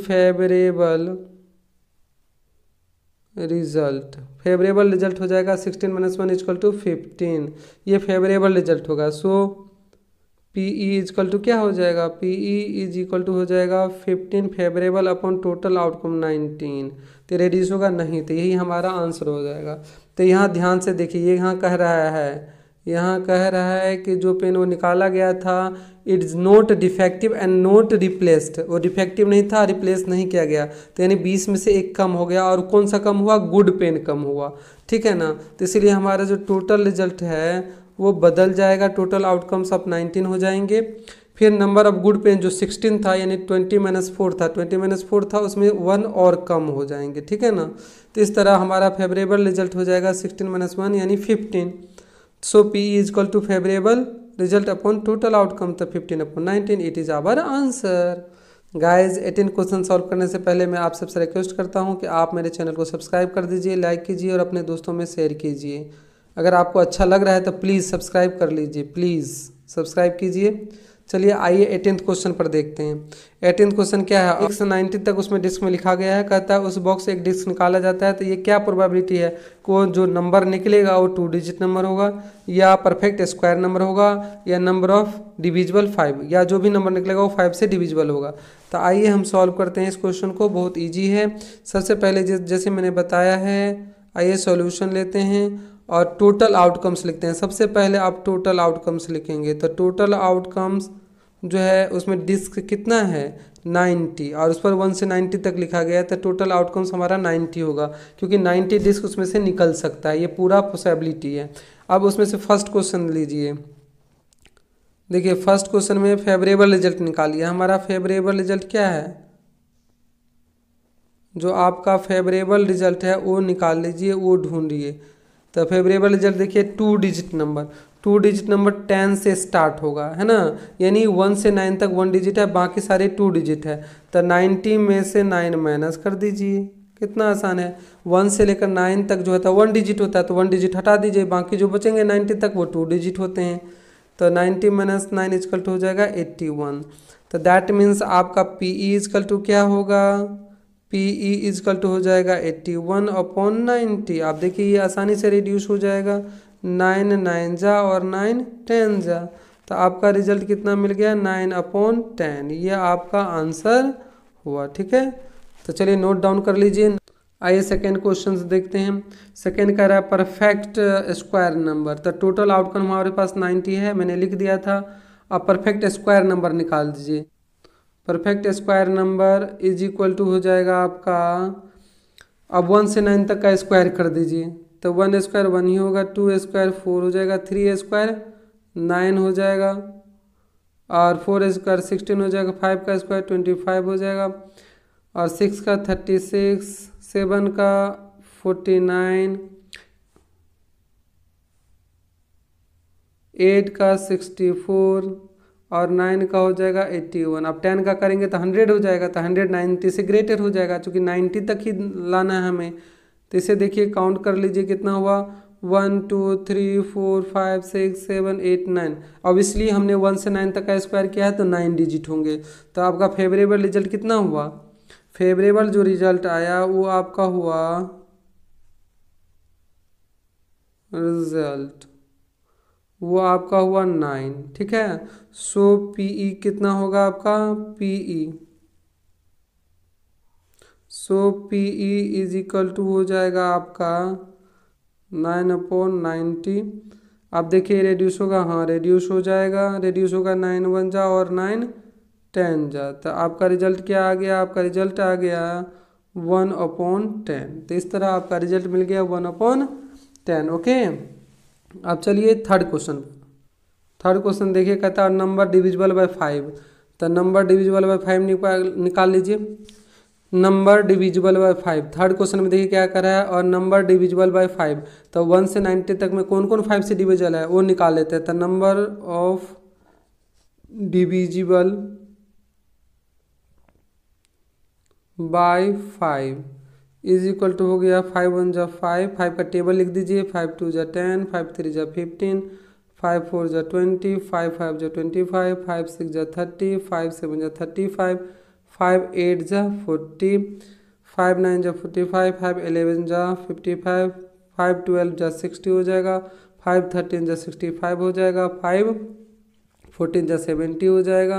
फेवरेबल रिजल्ट हो जाएगा 16 - 1 = 15। ये फेवरेबल रिजल्ट होगा। सो PE इजकल टू क्या हो जाएगा, PE इज इक्वल टू हो जाएगा 15 फेवरेबल अपॉन टोटल आउटकम 19। तो रेडियस होगा नहीं, तो यही हमारा आंसर हो जाएगा। तो यहाँ ध्यान से देखिए, ये यहाँ कह रहा है कि जो पेन वो निकाला गया था it is not defective and not replaced. वो डिफेक्टिव नहीं था, रिप्लेस नहीं किया गया। तो यानी 20 में से 1 कम हो गया। और कौन सा कम हुआ, गुड पेन कम हुआ। ठीक है ना। तो इसलिए हमारा जो टोटल रिजल्ट है वो बदल जाएगा, टोटल आउटकम्स ऑफ 19 हो जाएंगे। फिर नंबर ऑफ गुड पेन जो 16 था यानी 20 - 4 था, 20 - 4 था, उसमें 1 और कम हो जाएंगे। ठीक है ना। तो इस तरह हमारा फेवरेबल रिजल्ट हो जाएगा 16 - 1 यानी 15। So PE is equal to favourable result upon total outcome, तो 15/19 it is our answer. Guys 18 question solve करने से पहले मैं आप सबसे रिक्वेस्ट करता हूँ कि आप मेरे चैनल को सब्सक्राइब कर दीजिए, लाइक कीजिए और अपने दोस्तों में शेयर कीजिए। अगर आपको अच्छा लग रहा है तो प्लीज़ सब्सक्राइब कर लीजिए, प्लीज़ सब्सक्राइब कीजिए। चलिए आइए 18th क्वेश्चन पर देखते हैं। 18th क्वेश्चन क्या है, 1 से 90 तक उसमें डिस्क में लिखा गया है। कहता है उस बॉक्स से एक डिस्क निकाला जाता है तो ये क्या प्रोबेबिलिटी है को जो नंबर निकलेगा वो 2 डिजिट नंबर होगा, या परफेक्ट स्क्वायर नंबर होगा, या नंबर ऑफ डिविजिबल 5, या जो भी नंबर निकलेगा वो 5 से डिविजिबल होगा। तो आइए हम सॉल्व करते हैं इस क्वेश्चन को। बहुत ईजी है। सबसे पहले जैसे मैंने बताया है, आइए सॉल्यूशन लेते हैं और टोटल आउटकम्स लिखते हैं। सबसे पहले आप टोटल आउटकम्स लिखेंगे तो टोटल आउटकम्स जो है उसमें डिस्क कितना है 90, और उस पर 1 से 90 तक लिखा गया है। तो टोटल आउटकम्स हमारा 90 होगा, क्योंकि 90 डिस्क उसमें से निकल सकता है, ये पूरा पॉसिबिलिटी है। अब उसमें से फर्स्ट क्वेश्चन लीजिए। देखिए फर्स्ट क्वेश्चन में फेवरेबल रिजल्ट निकालिए। हमारा फेवरेबल रिजल्ट क्या है, जो आपका फेवरेबल रिजल्ट है वो निकाल लीजिए, वो ढूंढिए। तो फेवरेबल रिजल्ट देखिए 2 डिजिट नंबर, 2 डिजिट नंबर 10 से स्टार्ट होगा, है ना। यानी 1 से 9 तक 1 डिजिट है, बाकी सारे 2 डिजिट है। तो 90 में से 9 माइनस कर दीजिए, कितना आसान है। 1 से लेकर 9 तक जो होता है 1 डिजिट होता है, तो 1 डिजिट हटा दीजिए, बाकी जो बचेंगे 90 तक वो 2 डिजिट होते हैं। तो 90 - 9 इजकल टू हो जाएगा 81। तो दैट मीन्स आपका PE इजकल टू क्या होगा, PE इजकल टू हो जाएगा 81/90। आप देखिए ये आसानी से रिड्यूस हो जाएगा, 9 9 जा और 9 10 जा। तो आपका रिजल्ट कितना मिल गया 9/10। ये आपका आंसर हुआ। ठीक है। तो चलिए नोट डाउन कर लीजिए। आइए सेकेंड क्वेश्चन देखते हैं। सेकेंड कह रहा है परफेक्ट स्क्वायर नंबर। तो टोटल आउटकम हमारे पास 90 है, मैंने लिख दिया था। अब परफेक्ट स्क्वायर नंबर निकाल दीजिए। Perfect square number is equal to हो जाएगा आपका, अब 1 से 9 तक का स्क्वायर कर दीजिए। तो 1 स्क्वायर 1 ही होगा, 2 स्क्वायर 4 हो जाएगा, 3 स्क्वायर 9 हो जाएगा, और 4 स्क्वायर 16 हो जाएगा, 5 का स्क्वायर 25 हो जाएगा, और 6 का 36, 7 का 49, 8 का 64 और 9 का हो जाएगा 81। अब 10 का करेंगे तो 100 हो जाएगा, तो 100 90 से ग्रेटर हो जाएगा, क्योंकि 90 तक ही लाना है हमें। तो इसे देखिए काउंट कर लीजिए कितना हुआ, 1 2 3 4 5 6 7 8 9। अब इसलिए हमने 1 से 9 तक का स्क्वायर किया है तो 9 डिजिट होंगे। तो आपका फेवरेबल रिजल्ट कितना हुआ, फेवरेबल जो रिजल्ट आया वो आपका हुआ रिजल्ट, वो आपका हुआ 9। ठीक है। सो PE कितना होगा आपका, PE इज इक्वल टू हो जाएगा आपका 9/90। आप देखिए रेड्यूस होगा, हाँ रेड्यूस हो जाएगा, रेड्यूस होगा 9 1 जा और 9 10 जा। तो आपका रिजल्ट क्या आ गया, आपका रिजल्ट आ गया 1/10। तो इस तरह आपका रिजल्ट मिल गया 1/10। ओके। अब चलिए थर्ड क्वेश्चन देखिए। कहता है नंबर डिविजिबल बाय 5। तो नंबर डिविजिबल बाय 5 निकाल लीजिए। Number divisible by 5 third question में देखिए क्या कर रहा है, और नंबर डिविजिबल बाय 5। तो 1 से 90 तक में कौन कौन 5 से डिविजिबल है वो निकाल लेते हैं। तो number of divisible by 5 is equal to हो गया 5 1 जा 5, 5 का टेबल लिख दीजिए, 5 2 जा 10, 5 3 जा 15, 5 4 जा 20, 5 5 जा 25, 5 6 जा 30, 5 7 जा 35, 5 8 जा 40, 5 9 जा 45, 5 11 जा 55, 5 12 जा 60 हो जाएगा, 5 13 जा 65 हो जाएगा, 5 14 जा 70 हो जाएगा,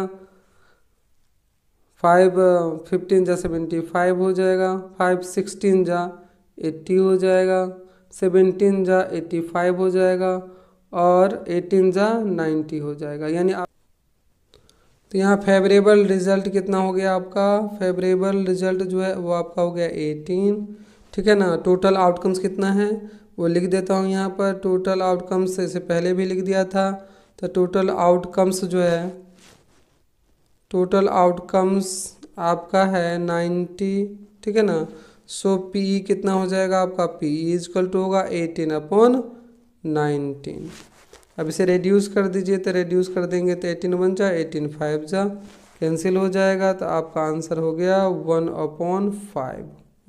5 15 जा 75 हो जाएगा, 5 16 जा 80 हो जाएगा, 17 जा 85 हो जाएगा और 18 जा 90 हो जाएगा। यानी आप तो यहाँ फेवरेबल रिजल्ट कितना हो गया आपका, फेवरेबल रिजल्ट जो है वो आपका हो गया 18, ठीक है ना। टोटल आउटकम्स कितना है वो लिख देता हूँ यहाँ पर, टोटल आउटकम्स से पहले भी लिख दिया था। तो टोटल आउटकम्स जो है, टोटल आउटकम्स आपका है 90, ठीक है ना। सो पी कितना हो जाएगा आपका, पी इजकल टू होगा 18/19। अब इसे रेड्यूस कर दीजिए, तो रेड्यूस कर देंगे तो 18 1 जा 18 5 जा कैंसिल हो जाएगा, तो आपका आंसर हो गया 1/5,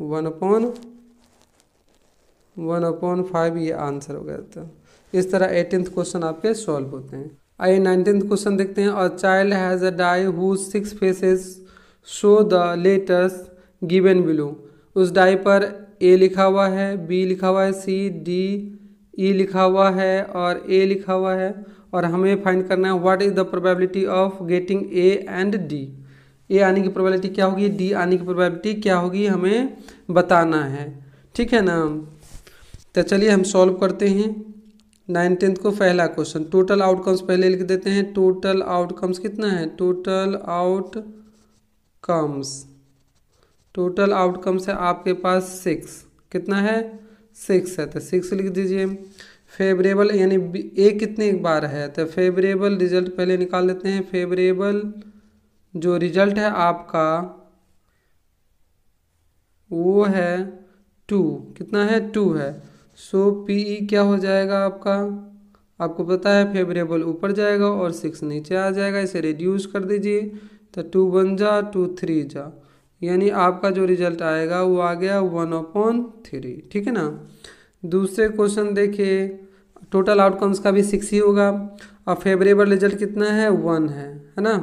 1/5 ये आंसर हो गया था। इस तरह 18th क्वेश्चन आपके सॉल्व होते हैं। आइए 19th क्वेश्चन देखते हैं। A child has a die whose 6 faces show the letters given below. उस डाई पर ए लिखा हुआ है, बी लिखा हुआ है, सी डी ई लिखा हुआ है और ए लिखा हुआ है, और हमें फाइंड करना है what is the probability of getting A and D. A आने की प्रोबेबिलिटी क्या होगी, डी आने की प्रोबेबिलिटी क्या होगी, हमें बताना है, ठीक है ना। तो चलिए हम सॉल्व करते हैं 19th को। पहला क्वेश्चन, टोटल आउटकम्स पहले लिख देते हैं। टोटल आउटकम्स कितना है, टोटल आउटकम्स है आपके पास 6, कितना है 6 है, तो 6 लिख दीजिए। फेवरेबल यानी ए कितने एक बार है, तो फेवरेबल रिजल्ट पहले निकाल लेते हैं। फेवरेबल जो रिजल्ट है आपका वो है 2, कितना है 2 है। सो पीई क्या हो जाएगा आपको पता है फेवरेबल ऊपर जाएगा और 6 नीचे आ जाएगा, इसे रिड्यूस कर दीजिए, तो 2 1 जा 2 3 जा, यानी आपका जो रिजल्ट आएगा वो आ गया 1/3, ठीक है ना। दूसरे क्वेश्चन देखिए, टोटल आउटकम्स का भी 6 ही होगा और फेवरेबल रिजल्ट कितना है 1 है ना।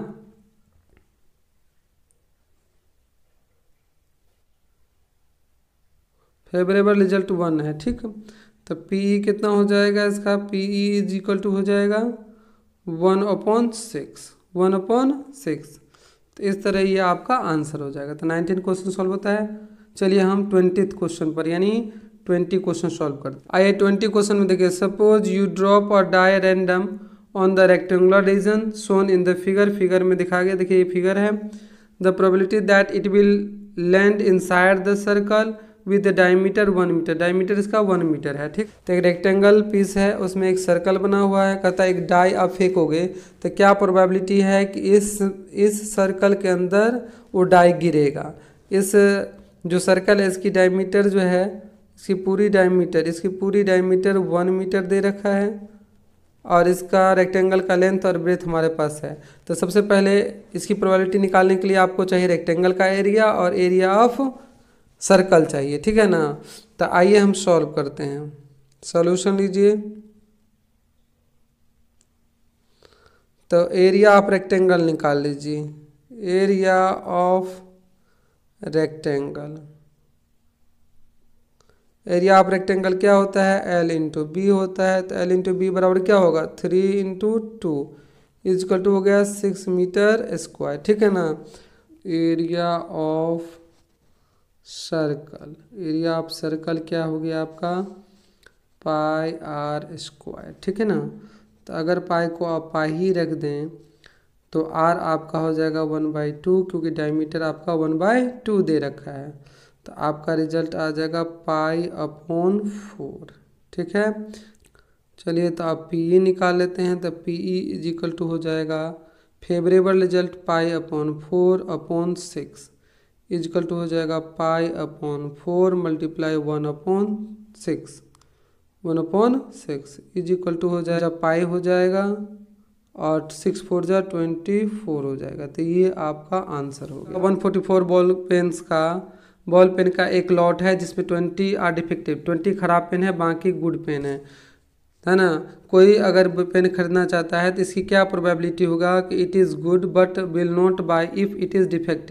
फेवरेबल रिजल्ट 1 है, ठीक। तो पीई कितना हो जाएगा इसका, पीई इज इक्वल टू हो जाएगा 1/6। तो इस तरह ये आपका आंसर हो जाएगा। तो 19 क्वेश्चन सॉल्व होता है। चलिए हम 20th क्वेश्चन पर यानी 20 क्वेश्चन सॉल्व करते हैं। आइए 20 क्वेश्चन में देखिए, सपोज यू ड्रॉप और die random on the rectangular region shown in the figure में दिखा गया, देखिए ये फिगर है। The probability that it will land inside the circle with diameter 1 metre, diameter इसका 1 मीटर है, ठीक। तो एक रेक्टेंगल पीस है, उसमें एक सर्कल बना हुआ है, कहता है एक डाई आप फेंकोगे तो क्या प्रोबेबिलिटी है कि इस सर्कल के अंदर वो डाई गिरेगा। इस जो सर्कल है इसकी डायमीटर जो है, इसकी पूरी डायमीटर 1 मीटर दे रखा है और इसका रेक्टेंगल का लेंथ और ब्रेथ हमारे पास है। तो सबसे पहले इसकी प्रोबेबिलिटी निकालने के लिए आपको चाहिए रेक्टेंगल का एरिया और एरिया ऑफ सर्कल चाहिए, ठीक है ना। तो आइए हम सॉल्व करते हैं, सॉल्यूशन लीजिए। तो एरिया ऑफ रेक्टेंगल निकाल लीजिए, area of rectangle, area of rectangle क्या होता है, L इंटू बी होता है। तो L इंटू बी बराबर क्या होगा, 3 इंटू 2 इजकल टू हो गया 6 मीटर स्क्वायर, ठीक है ना। Area of circle, area of circle क्या हो गया आपका पाई आर स्क्वायर, ठीक है ना। तो अगर पाई को आप पाई ही रख दें तो आर आपका हो जाएगा 1/2, क्योंकि डायमीटर आपका 1/2 दे रखा है। तो आपका रिजल्ट आ जाएगा पाई/4, ठीक है। चलिए तो आप पीई निकाल लेते हैं। तो पीई इज इक्वल टू हो जाएगा फेवरेबल रिजल्ट पाई/4/6 इजकल टू हो जाएगा पाई/4 मल्टीप्लाई 1/6 इज इक्वल टू हो जाएगा पाई हो जाएगा और 6 4 जा 24 हो जाएगा। तो ये आपका आंसर हो गया। 144 बॉल पेन का एक लॉट है जिसमें 20 आर डिफेक्टिव, 20 खराब पेन है, बाकी गुड पेन है ना। कोई अगर पेन खरीदना चाहता है तो इसकी क्या प्रोबेबिलिटी होगा कि it is good but will not buy if it is defective.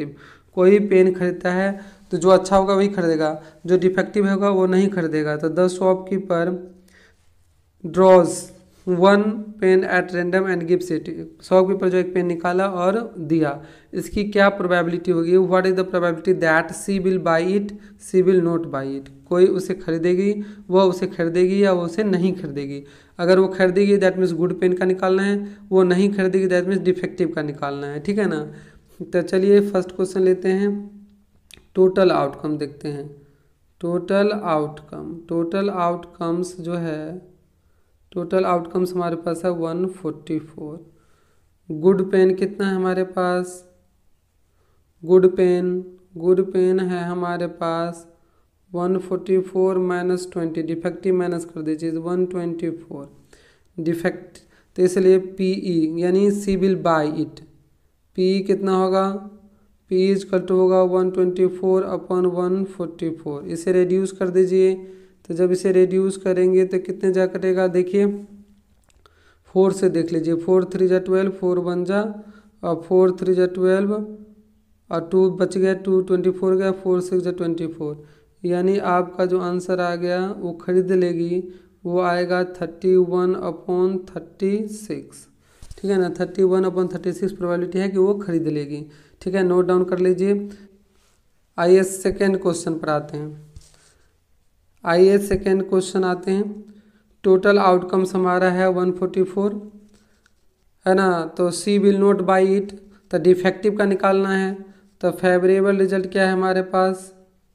कोई पेन खरीदता है तो जो अच्छा होगा वही खरीदेगा, जो डिफेक्टिव होगा वो नहीं खरीदेगा। तो the shopkeeper draws one pen at random and gives it. Shopkeeper जो एक पेन निकाला और दिया, इसकी क्या प्रोबेबिलिटी होगी? What is the probability that she will buy it, she will not buy it. कोई उसे खरीदेगी, वह उसे खरीदेगी या वो उसे नहीं खरीदेगी। अगर वो खरीदेगी दैट मीन्स गुड पेन का निकालना है, वो नहीं खरीदेगी दैट मीन्स डिफेक्टिव का निकालना है, ठीक है ना। तो चलिए फर्स्ट क्वेश्चन लेते हैं, टोटल आउटकम देखते हैं। टोटल आउटकम्स जो है, टोटल आउटकम्स हमारे पास है 144। गुड पेन कितना है हमारे पास? गुड पेन है हमारे पास 144 माइनस 20, डिफेक्टिव माइनस कर दीजिए 124 डिफेक्ट। तो इसलिए पीई यानी she will buy it, PE कितना होगा? पी इज इक्वल टू होगा 124 अपॉन 144। इसे रेड्यूस कर दीजिए, तो जब इसे रेड्यूस करेंगे तो कितने जा कटेगा? देखिए 4 से देख लीजिए, 4 3 जा 12, 4 1 जा और 4 3 जा 12 और 2 बच गया, 2 24 गया, 4 6 जा 24। यानी आपका जो आंसर आ गया वो खरीद लेगी, वो आएगा 31 अपॉन 36, ठीक है ना। 31 अपॉन 36 प्रोबेबिलिटी है कि वो खरीद लेगी, ठीक है। नोट डाउन कर लीजिए। आइए सेकेंड क्वेश्चन पर आते हैं। आइए सेकेंड क्वेश्चन आते हैं। टोटल आउटकम्स हमारा है 144, है ना। तो she will not buy it, तो डिफेक्टिव का निकालना है। तो फेवरेबल रिजल्ट क्या है हमारे पास?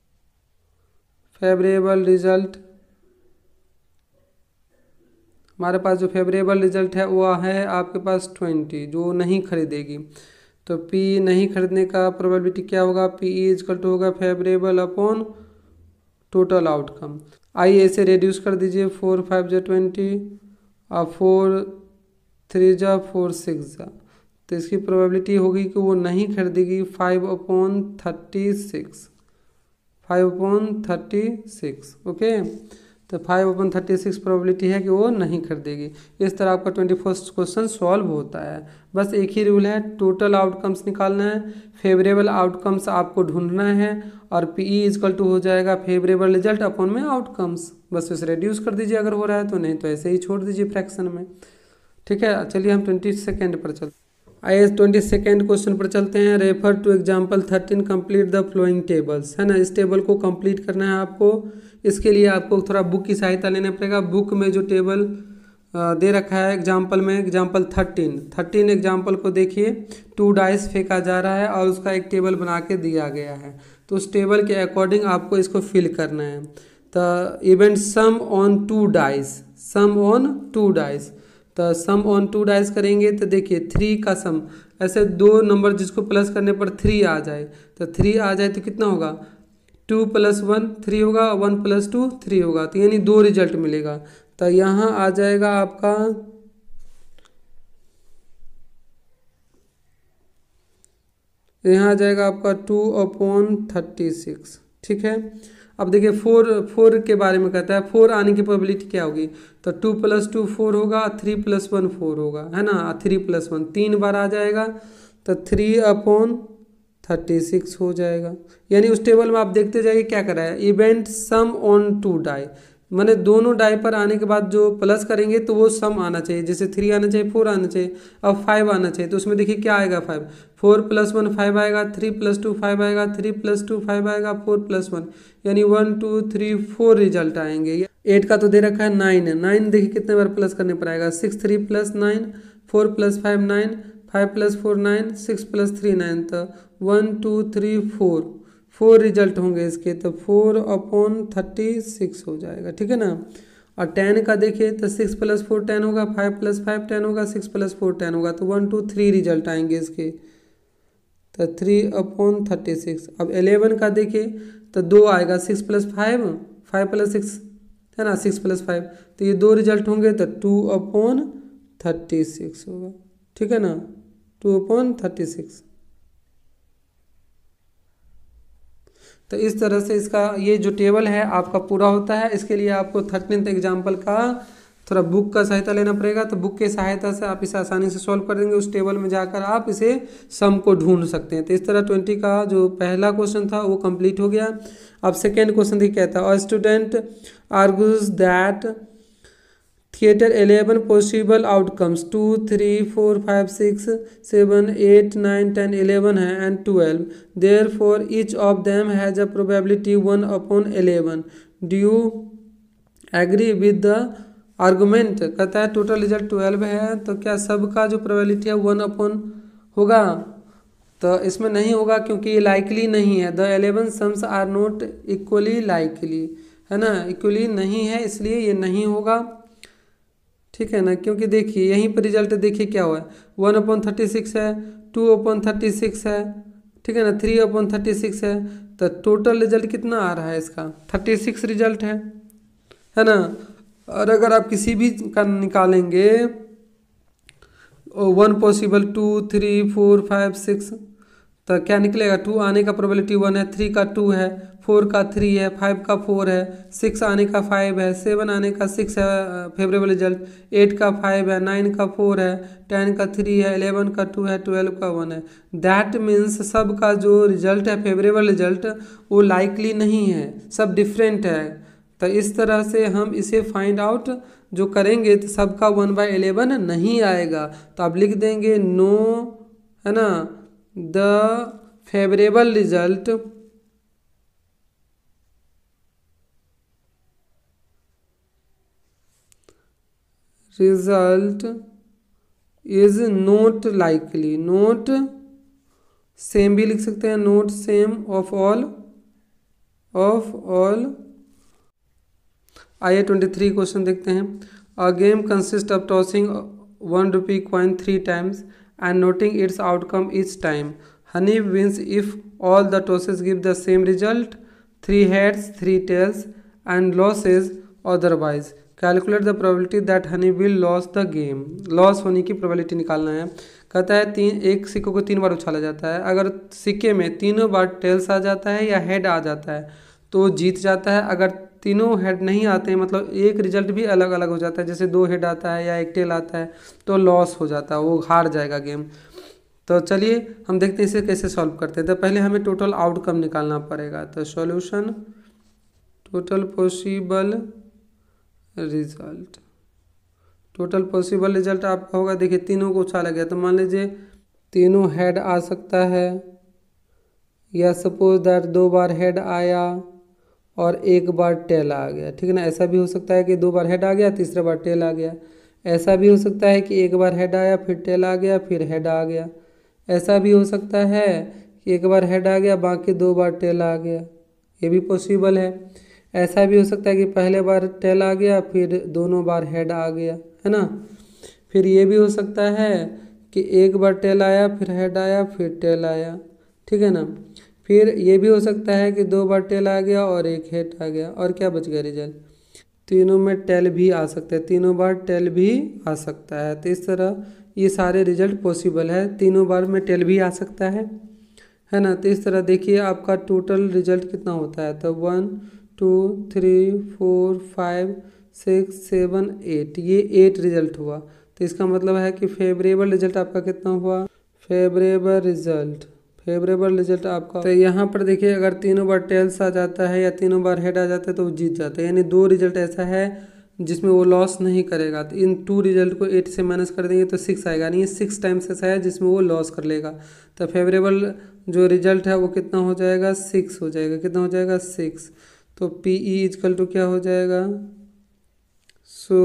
फेवरेबल रिजल्ट हमारे पास जो फेवरेबल रिजल्ट है वो है आपके पास 20, जो नहीं खरीदेगी। तो पी नहीं खरीदने का प्रोबेबिलिटी क्या होगा? पी इज इक्वल टू होगा फेवरेबल अपॉन टोटल आउटकम। आइए इसे रेड्यूस कर दीजिए, 4 5 जा 20 और 4 3 जा 4 6 जा। तो इसकी प्रोबेबिलिटी होगी कि वो नहीं खरीदेगी 5 अपॉन 36, 5 अपॉन 36, ओके। तो 5 अपॉन 36 प्रोबेबिलिटी है कि वो नहीं खरीदेगी। इस तरह आपका 21st क्वेश्चन सॉल्व होता है। बस एक ही रूल है, टोटल आउटकम्स निकालना है, फेवरेबल आउटकम्स आपको ढूंढना है और पीई इक्वल टू हो जाएगा फेवरेबल रिजल्ट अपॉन में आउटकम्स। बस उसे रेड्यूस कर दीजिए अगर हो रहा है तो, नहीं तो ऐसे ही छोड़ दीजिए फ्रैक्शन में, ठीक है। चलिए हम 22nd पर चलते हैं। आइए 22nd क्वेश्चन पर चलते हैं। Refer to example 13, complete the following tables, है ना। इस टेबल को कंप्लीट करना है आपको। इसके लिए आपको थोड़ा बुक की सहायता लेना पड़ेगा। बुक में जो टेबल दे रखा है एग्जाम्पल में, एग्जाम्पल 13 एग्जाम्पल को देखिए, 2 डाइस फेंका जा रहा है और उसका एक टेबल बना के दिया गया है। तो उस टेबल के अकॉर्डिंग आपको इसको फिल करना है। तो event sum on 2 dice, sum on 2 dice. तो सम ऑन 2 डाइस करेंगे तो देखिए 3 का सम, ऐसे 2 नंबर जिसको प्लस करने पर 3 आ जाए, तो 3 आ जाए तो कितना होगा? 2 + 1 3 होगा, 1 + 2 3 होगा, तो यानी 2 रिजल्ट मिलेगा। तो यहाँ आ जाएगा आपका यहाँ आ जाएगा आपका 2 अपॉन 36, ठीक है। अब देखिए 4 के बारे में कहता है, 4 आने की प्रोबेबिलिटी क्या होगी? तो 2 + 2 4 होगा, 3 + 1 4 होगा, है ना। 3 + 1 3 बार आ जाएगा, तो 3 अपॉन 36 हो जाएगा। यानी उस टेबल में आप देखते जाइए क्या कर रहा है, इवेंट सम ऑन 2 डाई, मैंने दोनों डाई पर आने के बाद जो प्लस करेंगे तो वो सम आना चाहिए। जैसे 3 आना चाहिए, 4 आना चाहिए, अब 5 आना चाहिए। तो उसमें देखिए क्या आएगा, 5, 4 + 1 5 आएगा, 3 + 2 5 आएगा, 3 + 2 5 आएगा, 4 + 1 यानी 1 2 3 4 रिजल्ट आएंगे। 8 का तो दे रखा है 9 देखिए कितने बार प्लस करने पर आएगा, 6 3 + 9, 4 + 5 9, 5 + 4 9, 6 + 3 9, तो 1 2 3 4 रिजल्ट होंगे इसके। तो 4 अपॉन 36 हो जाएगा, ठीक है ना। और 10 का देखिए तो 6 + 4 10 होगा, 5 + 5 10 होगा, 6 + 4 10 होगा, तो 1 2 3 रिजल्ट आएंगे इसके। तो 3 अपॉन 36। अब 11 का देखिए तो 2 आएगा, 6 + 5 5 + 6 है ना, 6 + 5, तो ये 2 रिजल्ट होंगे, तो 2 अपॉन 36 होगा, ठीक है ना, 2 अपॉन 36। तो इस तरह से इसका ये जो टेबल है आपका पूरा होता है। इसके लिए आपको 13th एग्जाम्पल का थोड़ा बुक का सहायता लेना पड़ेगा। तो बुक के सहायता से आप इसे आसानी से सॉल्व कर देंगे। उस टेबल में जाकर आप इसे सम को ढूंढ सकते हैं। तो इस तरह 20 का जो पहला क्वेश्चन था वो कंप्लीट हो गया। अब सेकेंड क्वेश्चन देखिए क्या था। A student argues that there are 11 possible outcomes 2, 3, 4, 5, 6, 7, 8, 9, 10, 11 है and 12। Therefore each of them has a probability 1/11। Do you agree with the argument. कहता है टोटल रिजल्ट 12 है, तो क्या सबका जो प्रोबेबिलिटी है 1 होगा। तो इसमें नहीं होगा क्योंकि ये लाइकली नहीं है। The 11 sums are not equally likely, है ना, इक्वली नहीं है, इसलिए ये नहीं होगा। ठीक है ना, क्योंकि देखिए यहीं पर रिजल्ट देखिए क्या हुआ है। 1/36 है, 2/36 है, ठीक है ना, 3/36 है। तो टोटल रिजल्ट कितना आ रहा है इसका 36 रिजल्ट है ना। और अगर आप किसी भी का निकालेंगे 1 पॉसिबल 2, 3, 4, 5, 6, तो क्या निकलेगा। 2 आने का प्रोबेबिलिटी 1 है, 3 का 2 है, 4 का 3 है, 5 का 4 है, 6 आने का 5 है, 7 आने का 6 है फेवरेबल रिजल्ट, 8 का 5 है, 9 का 4 है, 10 का 3 है, 11 का 2 है, 12 का 1 है। दैट मीन्स सब का जो रिजल्ट है फेवरेबल रिजल्ट वो लाइकली नहीं है, सब डिफरेंट है। तो इस तरह से हम इसे फाइंड आउट जो करेंगे तो सबका 1/11 नहीं आएगा। तो आप लिख देंगे नो, है ना, the favourable result is not likely, not same भी लिख सकते हैं, नोट सेम ऑफ ऑल। आइए 23 क्वेश्चन देखते हैं। A game consist of tossing 1 rupee coin 3 times and noting its outcome each time. Honey wins if all the tosses give the same result, 3 heads, 3 tails, and losses otherwise. Calculate the probability that honey will lose the game. Loss होने की probability निकालना है। कहता है एक सिक्के को 3 बार उछाला जाता है। अगर सिक्के में तीनों बार टेल्स आ जाता है या हेड आ जाता है तो जीत जाता है। अगर तीनों हेड नहीं आते हैं, मतलब एक रिजल्ट भी अलग अलग हो जाता है, जैसे 2 हेड आता है या 1 टेल आता है, तो लॉस हो जाता है, वो हार जाएगा गेम। तो चलिए हम देखते हैं इसे कैसे सॉल्व करते हैं। तो पहले हमें टोटल आउटकम निकालना पड़ेगा। तो solution total possible result, total possible result आपका होगा। देखिए तीनों को उछाला गया, तो मान लीजिए तीनों हेड आ सकता है, या सपोज दैट 2 बार हेड आया और 1 बार टेल आ गया, ठीक है ना। ऐसा भी हो सकता है कि 2 बार हेड आ गया, तीसरा बार टेल आ गया। ऐसा भी हो सकता है कि 1 बार हेड आया, फिर टेल आ गया, फिर हेड आ गया। ऐसा भी हो सकता है कि 1 बार हेड आ गया, बाकी 2 बार टेल आ गया, ये भी पॉसिबल है। ऐसा भी हो सकता है कि पहले बार टेल आ गया, फिर दोनों बार हेड आ गया, है ना। फिर ये भी हो सकता है कि 1 बार टेल आया, फिर हेड आया, फिर टेल आया, ठीक है ना। फिर ये भी हो सकता है कि 2 बार टेल आ गया और 1 हेड आ गया, और क्या बच गया रिजल्ट। तीनों में टेल भी आ सकते हैं, तीनों बार टेल भी आ सकता है। तो इस तरह ये सारे रिजल्ट पॉसिबल है, तीनों बार में टेल भी आ सकता है ना। तो इस तरह देखिए आपका टोटल रिजल्ट कितना होता है। तो 1, 2, 3, 4, 5, 6, 7, 8, ये 8 रिजल्ट हुआ। तो इसका मतलब है कि फेवरेबल रिजल्ट आपका कितना हुआ, फेवरेबल रिजल्ट आपका। तो यहाँ पर देखिए अगर तीनों बार टेल्स आ जाता है या तीनों बार हेड आ जाता है तो वो जीत जाता है, यानी 2 रिजल्ट ऐसा है जिसमें वो लॉस नहीं करेगा। तो इन 2 रिजल्ट को 8 से माइनस कर देंगे तो 6 आएगा, यानी 6 टाइम्स ऐसा है जिसमें वो लॉस कर लेगा। तो फेवरेबल जो रिजल्ट है वो कितना हो जाएगा, 6 हो जाएगा। कितना हो जाएगा, 6। तो PE इजकल टू क्या हो जाएगा, सो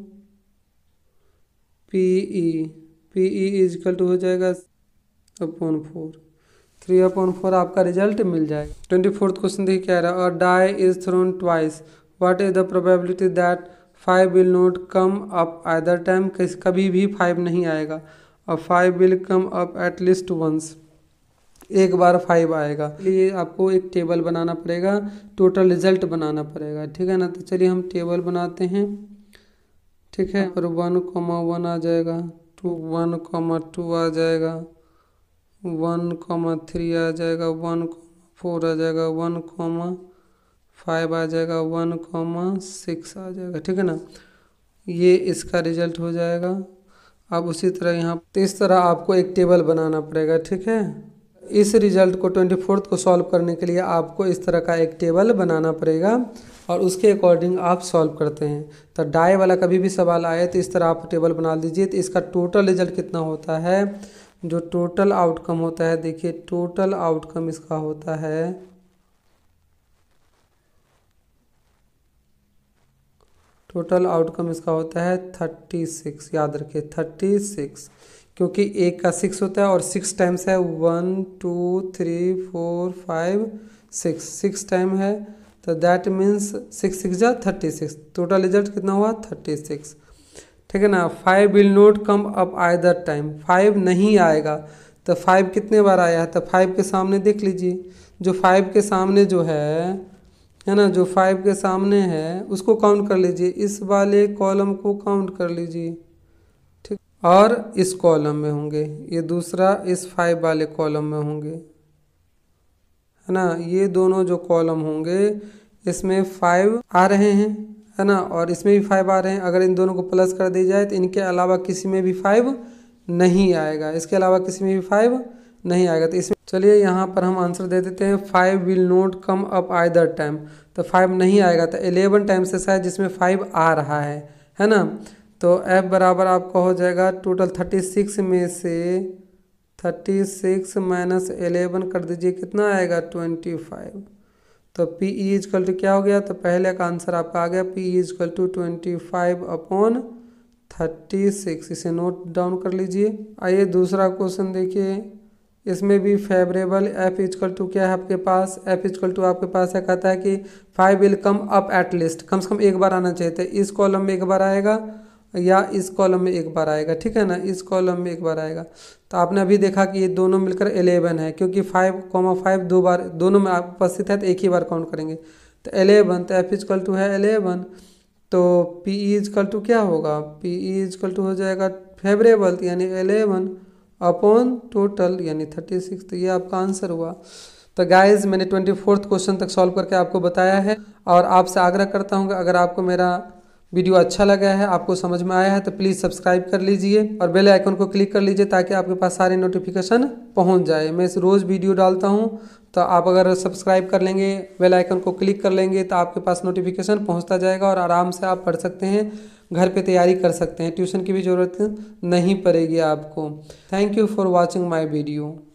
PE इजकल टू हो जाएगा अपॉन 4, 3/4 आपका रिजल्ट मिल जाएगा। 24th क्वेश्चन देखिए क्या रहा है। Die is thrown twice, what is the probability that 5 will not come up either time. कभी भी 5 नहीं आएगा, और 5 will come up at least once, एक बार 5 आएगा। इसलिए आपको एक टेबल बनाना पड़ेगा, टोटल रिजल्ट बनाना पड़ेगा, ठीक है ना। तो चलिए हम टेबल बनाते हैं, ठीक है। और 1,1 आ जाएगा, 1,2 आ जाएगा, 1,3 आ जाएगा, 1,4 आ जाएगा, 1,5 आ जाएगा, 1,6 आ जाएगा, ठीक है ना। ये इसका रिजल्ट हो जाएगा। अब उसी तरह यहाँ तो इस तरह आपको एक टेबल बनाना पड़ेगा, ठीक है। इस रिजल्ट को 24th को सॉल्व करने के लिए आपको इस तरह का एक टेबल बनाना पड़ेगा और उसके अकॉर्डिंग आप सॉल्व करते हैं। तो डाई वाला कभी भी सवाल आए तो इस तरह आप टेबल बना लीजिए। तो इसका टोटल रिजल्ट कितना होता है, जो टोटल आउटकम होता है, देखिए टोटल आउटकम इसका होता है टोटल आउटकम इसका होता है 36। याद रखिए 36, क्योंकि एक का 6 होता है और 6 टाइम्स है 1 2 3 4 5 6 टाइम है। तो दैट मीन्स 6 6 जा 36। टोटल रिजल्ट कितना हुआ 36, ठीक है ना। 5 will not come up either time, 5 नहीं आएगा। तो 5 कितने बार आया है, तो 5 के सामने देख लीजिए, जो 5 के सामने जो है ना, जो 5 के सामने है उसको काउंट कर लीजिए, इस वाले कॉलम को काउंट कर लीजिए, ठीक। और इस कॉलम में होंगे, ये दूसरा इस 5 वाले कॉलम में होंगे, है ना। ये दोनों जो कॉलम होंगे इसमें 5 आ रहे हैं, है ना, और इसमें भी 5 आ रहे हैं। अगर इन दोनों को प्लस कर दी जाए तो इनके अलावा किसी में भी 5 नहीं आएगा, इसके अलावा किसी में भी 5 नहीं आएगा। तो इसमें चलिए यहाँ पर हम आंसर दे देते हैं 5 will not come up either time. तो 5 नहीं आएगा, तो 11 टाइम्स ऐसा है जिसमें 5 आ रहा है ना। तो F बराबर आपका हो जाएगा टोटल 36 में से 36 माइनस 11 कर दीजिए, कितना आएगा 25। तो P E इजकल टू क्या हो गया, तो पहले का आंसर आपका आ गया P E इजकल टू 25/36। इसे नोट डाउन कर लीजिए। आइए दूसरा क्वेश्चन देखिए, इसमें भी फेवरेबल F इजकल टू क्या है आपके पास, F इजकल टू आपके पास है, कहता है कि 5 will come up at least, कम से कम एक बार आना चाहिए था। इस कॉलम में एक बार आएगा या इस कॉलम में एक बार आएगा, ठीक है ना, इस कॉलम में एक बार आएगा। तो आपने अभी देखा कि ये दोनों मिलकर 11 है, क्योंकि 5,5 दो बार दोनों में आप उपस्थित है तो एक ही बार काउंट करेंगे। तो 11, तो F इजकल टू है 11। तो P E इजकल टू क्या होगा, P E इजकल टू हो जाएगा फेवरेबल यानी 11 अपॉन टोटल यानी 36। तो ये आपका आंसर हुआ। तो गाइज मैंने 24th क्वेश्चन तक सॉल्व करके आपको बताया है, और आपसे आग्रह करता हूँ कि अगर आपको मेरा वीडियो अच्छा लगा है, आपको समझ में आया है, तो प्लीज़ सब्सक्राइब कर लीजिए और बेल आइकन को क्लिक कर लीजिए ताकि आपके पास सारे नोटिफिकेशन पहुंच जाए। मैं इस रोज़ वीडियो डालता हूं, तो आप अगर सब्सक्राइब कर लेंगे, बेल आइकन को क्लिक कर लेंगे, तो आपके पास नोटिफिकेशन पहुंचता जाएगा और आराम से आप पढ़ सकते हैं, घर पे तैयारी कर सकते हैं, ट्यूशन की भी ज़रूरत नहीं पड़ेगी आपको। Thank you for watching my video.